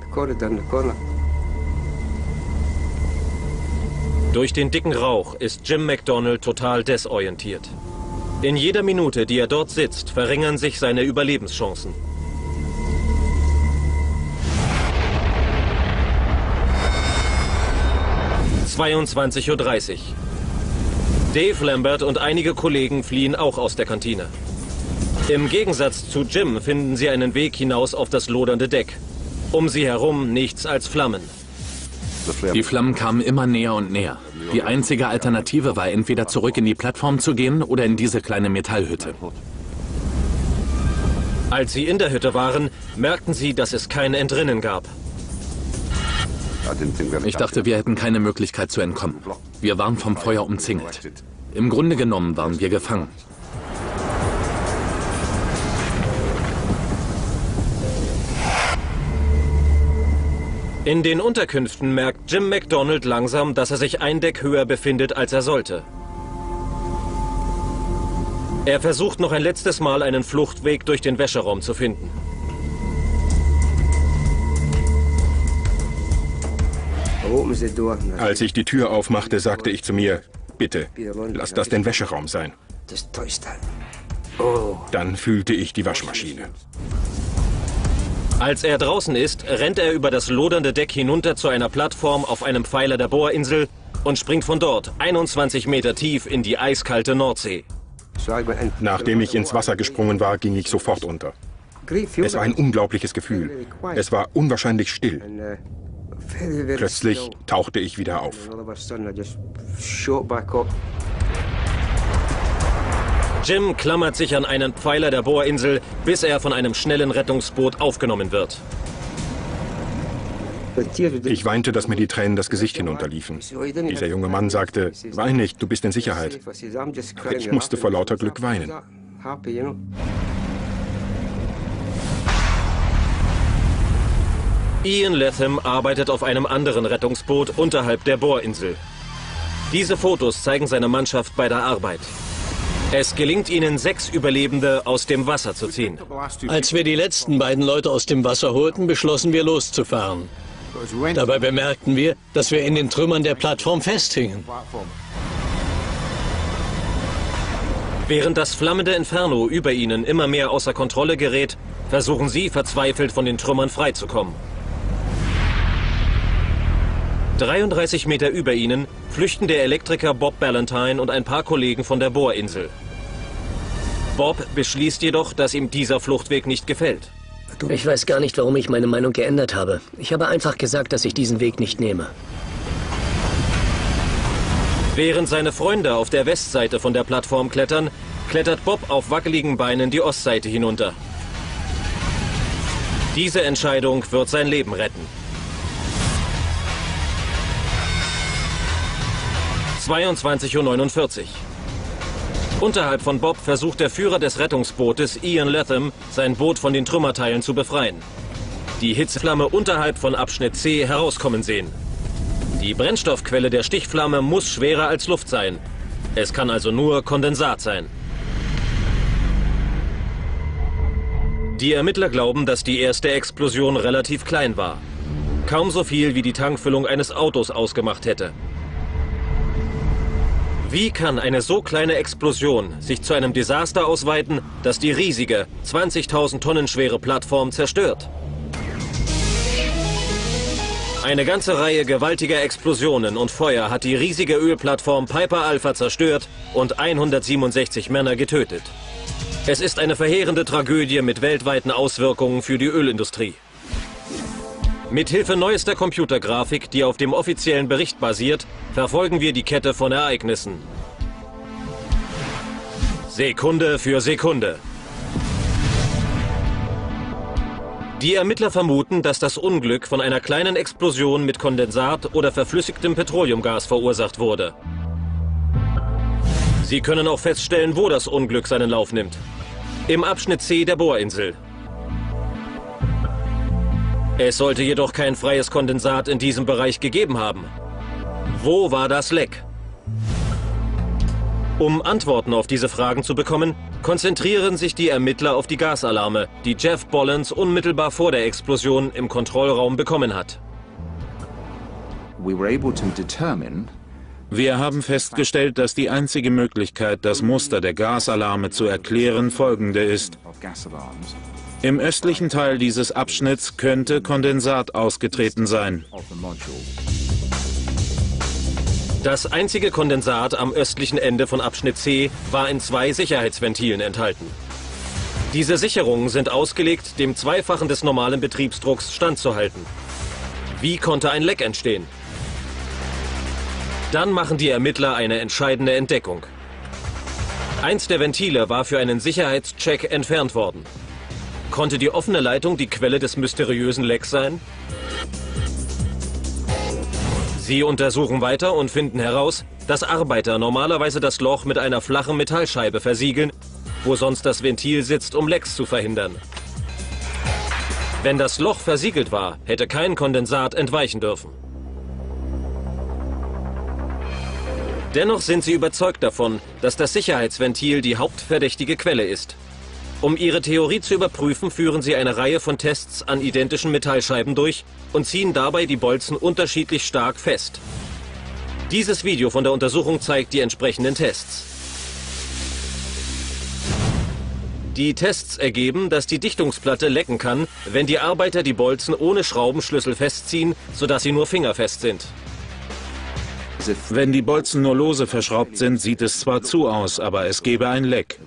Durch den dicken Rauch ist Jim McDonald total desorientiert. In jeder Minute, die er dort sitzt, verringern sich seine Überlebenschancen. – 22:30 Uhr. Dave Lambert und einige Kollegen fliehen auch aus der Kantine. Im Gegensatz zu Jim finden sie einen Weg hinaus auf das lodernde Deck. Um sie herum nichts als Flammen. Die Flammen kamen immer näher und näher. Die einzige Alternative war, entweder zurück in die Plattform zu gehen oder in diese kleine Metallhütte. Als sie in der Hütte waren, merkten sie, dass es kein Entrinnen gab. Ich dachte, wir hätten keine Möglichkeit zu entkommen. Wir waren vom Feuer umzingelt. Im Grunde genommen waren wir gefangen. In den Unterkünften merkt Jim McDonald langsam, dass er sich ein Deck höher befindet, als er sollte. Er versucht noch ein letztes Mal, einen Fluchtweg durch den Wäscheraum zu finden. Als ich die Tür aufmachte, sagte ich zu mir: Bitte, lass das den Wäscheraum sein. Dann fühlte ich die Waschmaschine. Als er draußen ist, rennt er über das lodernde Deck hinunter zu einer Plattform auf einem Pfeiler der Bohrinsel und springt von dort 21 Meter tief in die eiskalte Nordsee. Nachdem ich ins Wasser gesprungen war, ging ich sofort unter. Es war ein unglaubliches Gefühl. Es war unwahrscheinlich still. Plötzlich tauchte ich wieder auf. Jim klammert sich an einen Pfeiler der Bohrinsel, bis er von einem schnellen Rettungsboot aufgenommen wird. Ich weinte, dass mir die Tränen das Gesicht hinunterliefen. Dieser junge Mann sagte: Wein nicht, du bist in Sicherheit. Ich musste vor lauter Glück weinen. Ian Latham arbeitet auf einem anderen Rettungsboot unterhalb der Bohrinsel. Diese Fotos zeigen seine Mannschaft bei der Arbeit. Es gelingt ihnen, 6 Überlebende aus dem Wasser zu ziehen. Als wir die letzten beiden Leute aus dem Wasser holten, beschlossen wir loszufahren. Dabei bemerkten wir, dass wir in den Trümmern der Plattform festhingen. Während das flammende Inferno über ihnen immer mehr außer Kontrolle gerät, versuchen sie verzweifelt von den Trümmern freizukommen. 33 Meter über ihnen flüchten der Elektriker Bob Ballantine und ein paar Kollegen von der Bohrinsel. Bob beschließt jedoch, dass ihm dieser Fluchtweg nicht gefällt. Ich weiß gar nicht, warum ich meine Meinung geändert habe. Ich habe einfach gesagt, dass ich diesen Weg nicht nehme. Während seine Freunde auf der Westseite von der Plattform klettern, klettert Bob auf wackeligen Beinen die Ostseite hinunter. Diese Entscheidung wird sein Leben retten. 22:49 Uhr. Unterhalb von Bob versucht der Führer des Rettungsbootes, Ian Latham, sein Boot von den Trümmerteilen zu befreien. Die Hitzeflamme unterhalb von Abschnitt C herauskommen sehen. Die Brennstoffquelle der Stichflamme muss schwerer als Luft sein. Es kann also nur Kondensat sein. Die Ermittler glauben, dass die erste Explosion relativ klein war. Kaum so viel, wie die Tankfüllung eines Autos ausgemacht hätte. Wie kann eine so kleine Explosion sich zu einem Desaster ausweiten, das die riesige, 20.000 Tonnen schwere Plattform zerstört? Eine ganze Reihe gewaltiger Explosionen und Feuer hat die riesige Ölplattform Piper Alpha zerstört und 167 Männer getötet. Es ist eine verheerende Tragödie mit weltweiten Auswirkungen für die Ölindustrie. Mithilfe neuester Computergrafik, die auf dem offiziellen Bericht basiert, verfolgen wir die Kette von Ereignissen. Sekunde für Sekunde. Die Ermittler vermuten, dass das Unglück von einer kleinen Explosion mit Kondensat oder verflüssigtem Petroleumgas verursacht wurde. Sie können auch feststellen, wo das Unglück seinen Lauf nimmt. Im Abschnitt C der Bohrinsel. Es sollte jedoch kein freies Kondensat in diesem Bereich gegeben haben. Wo war das Leck? Um Antworten auf diese Fragen zu bekommen, konzentrieren sich die Ermittler auf die Gasalarme, die Jeff Bollans unmittelbar vor der Explosion im Kontrollraum bekommen hat. Wir haben festgestellt, dass die einzige Möglichkeit, das Muster der Gasalarme zu erklären, folgende ist. Im östlichen Teil dieses Abschnitts könnte Kondensat ausgetreten sein. Das einzige Kondensat am östlichen Ende von Abschnitt C war in 2 Sicherheitsventilen enthalten. Diese Sicherungen sind ausgelegt, dem Zweifachen des normalen Betriebsdrucks standzuhalten. Wie konnte ein Leck entstehen? Dann machen die Ermittler eine entscheidende Entdeckung. Eins der Ventile war für einen Sicherheitscheck entfernt worden. Konnte die offene Leitung die Quelle des mysteriösen Lecks sein? Sie untersuchen weiter und finden heraus, dass Arbeiter normalerweise das Loch mit einer flachen Metallscheibe versiegeln, wo sonst das Ventil sitzt, um Lecks zu verhindern. Wenn das Loch versiegelt war, hätte kein Kondensat entweichen dürfen. Dennoch sind sie überzeugt davon, dass das Sicherheitsventil die hauptverdächtige Quelle ist. Um ihre Theorie zu überprüfen, führen sie eine Reihe von Tests an identischen Metallscheiben durch und ziehen dabei die Bolzen unterschiedlich stark fest. Dieses Video von der Untersuchung zeigt die entsprechenden Tests. Die Tests ergeben, dass die Dichtungsplatte lecken kann, wenn die Arbeiter die Bolzen ohne Schraubenschlüssel festziehen, sodass sie nur fingerfest sind. Wenn die Bolzen nur lose verschraubt sind, sieht es zwar zu aus, aber es gäbe ein Leck.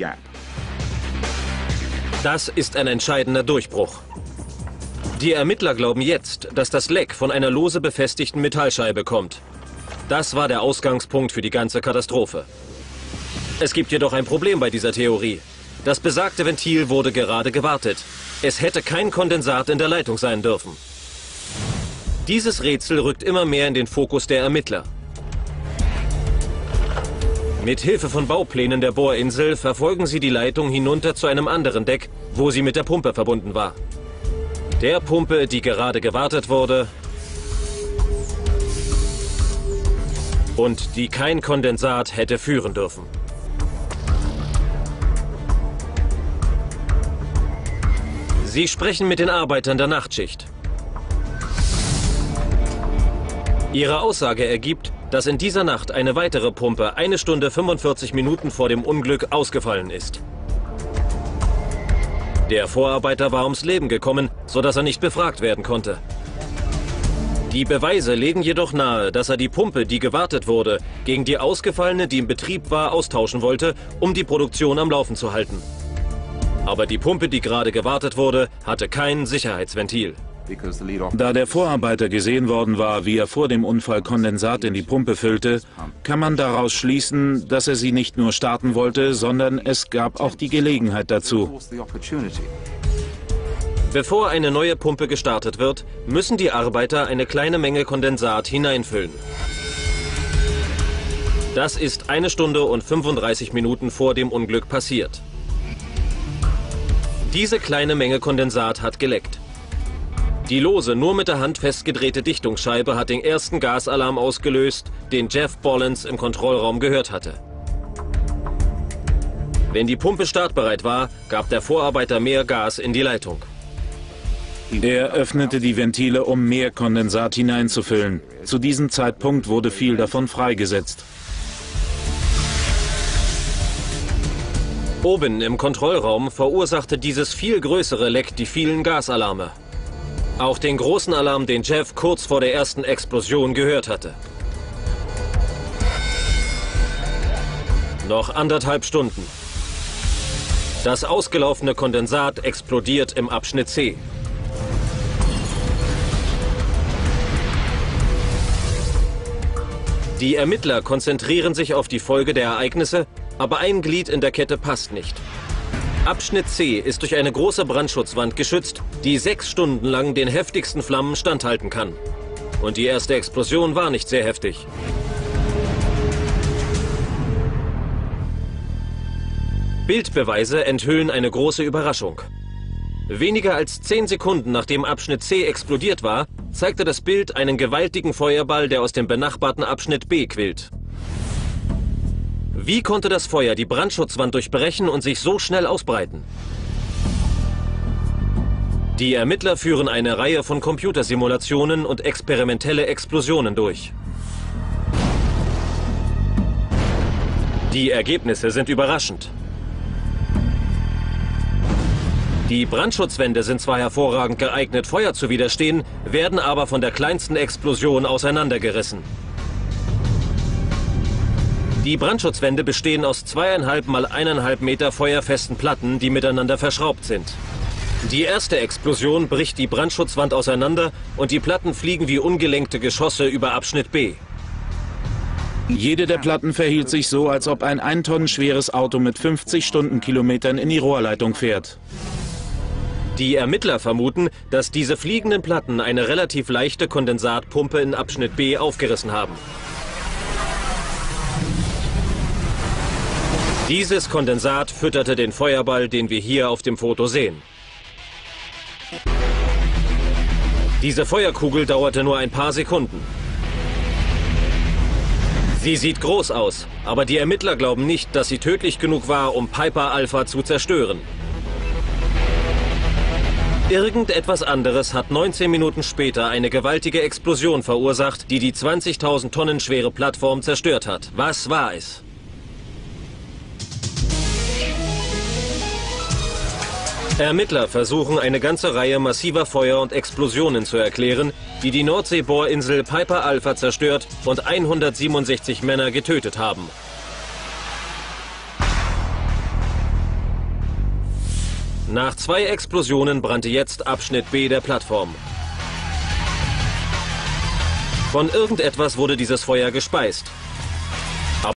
Das ist ein entscheidender Durchbruch. Die Ermittler glauben jetzt, dass das Leck von einer lose befestigten Metallscheibe kommt. Das war der Ausgangspunkt für die ganze Katastrophe. Es gibt jedoch ein Problem bei dieser Theorie. Das besagte Ventil wurde gerade gewartet. Es hätte kein Kondensat in der Leitung sein dürfen. Dieses Rätsel rückt immer mehr in den Fokus der Ermittler. Mit Hilfe von Bauplänen der Bohrinsel verfolgen sie die Leitung hinunter zu einem anderen Deck, wo sie mit der Pumpe verbunden war. Der Pumpe, die gerade gewartet wurde und die kein Kondensat hätte führen dürfen. Sie sprechen mit den Arbeitern der Nachtschicht. Ihre Aussage ergibt, dass in dieser Nacht eine weitere Pumpe 1 Stunde 45 Minuten vor dem Unglück ausgefallen ist. Der Vorarbeiter war ums Leben gekommen, sodass er nicht befragt werden konnte. Die Beweise legen jedoch nahe, dass er die Pumpe, die gewartet wurde, gegen die ausgefallene, die im Betrieb war, austauschen wollte, um die Produktion am Laufen zu halten. Aber die Pumpe, die gerade gewartet wurde, hatte kein Sicherheitsventil. Da der Vorarbeiter gesehen worden war, wie er vor dem Unfall Kondensat in die Pumpe füllte, kann man daraus schließen, dass er sie nicht nur starten wollte, sondern es gab auch die Gelegenheit dazu. Bevor eine neue Pumpe gestartet wird, müssen die Arbeiter eine kleine Menge Kondensat hineinfüllen. Das ist 1 Stunde und 35 Minuten vor dem Unglück passiert. Diese kleine Menge Kondensat hat geleckt. Die lose, nur mit der Hand festgedrehte Dichtungsscheibe hat den ersten Gasalarm ausgelöst, den Jeff Bollans im Kontrollraum gehört hatte. Wenn die Pumpe startbereit war, gab der Vorarbeiter mehr Gas in die Leitung. Er öffnete die Ventile, um mehr Kondensat hineinzufüllen. Zu diesem Zeitpunkt wurde viel davon freigesetzt. Oben im Kontrollraum verursachte dieses viel größere Leck die vielen Gasalarme. Auch den großen Alarm, den Jeff kurz vor der ersten Explosion gehört hatte. Noch 1,5 Stunden. Das ausgelaufene Kondensat explodiert im Abschnitt C. Die Ermittler konzentrieren sich auf die Folge der Ereignisse, aber ein Glied in der Kette passt nicht. Abschnitt C ist durch eine große Brandschutzwand geschützt, die 6 Stunden lang den heftigsten Flammen standhalten kann. Und die erste Explosion war nicht sehr heftig. Bildbeweise enthüllen eine große Überraschung. Weniger als 10 Sekunden nachdem Abschnitt C explodiert war, zeigte das Bild einen gewaltigen Feuerball, der aus dem benachbarten Abschnitt B quillt. Wie konnte das Feuer die Brandschutzwand durchbrechen und sich so schnell ausbreiten? Die Ermittler führen eine Reihe von Computersimulationen und experimentelle Explosionen durch. Die Ergebnisse sind überraschend. Die Brandschutzwände sind zwar hervorragend geeignet, Feuer zu widerstehen, werden aber von der kleinsten Explosion auseinandergerissen. Die Brandschutzwände bestehen aus 2,5 mal 1,5 Meter feuerfesten Platten, die miteinander verschraubt sind. Die erste Explosion bricht die Brandschutzwand auseinander und die Platten fliegen wie ungelenkte Geschosse über Abschnitt B. Jede der Platten verhielt sich so, als ob ein 1 Tonnen schweres Auto mit 50 Stundenkilometern in die Rohrleitung fährt. Die Ermittler vermuten, dass diese fliegenden Platten eine relativ leichte Kondensatpumpe in Abschnitt B aufgerissen haben. Dieses Kondensat fütterte den Feuerball, den wir hier auf dem Foto sehen. Diese Feuerkugel dauerte nur ein paar Sekunden. Sie sieht groß aus, aber die Ermittler glauben nicht, dass sie tödlich genug war, um Piper Alpha zu zerstören. Irgendetwas anderes hat 19 Minuten später eine gewaltige Explosion verursacht, die die 20.000 Tonnen schwere Plattform zerstört hat. Was war es? Ermittler versuchen eine ganze Reihe massiver Feuer und Explosionen zu erklären, die die Nordseebohrinsel Piper Alpha zerstört und 167 Männer getötet haben. Nach 2 Explosionen brannte jetzt Abschnitt B der Plattform. Von irgendetwas wurde dieses Feuer gespeist.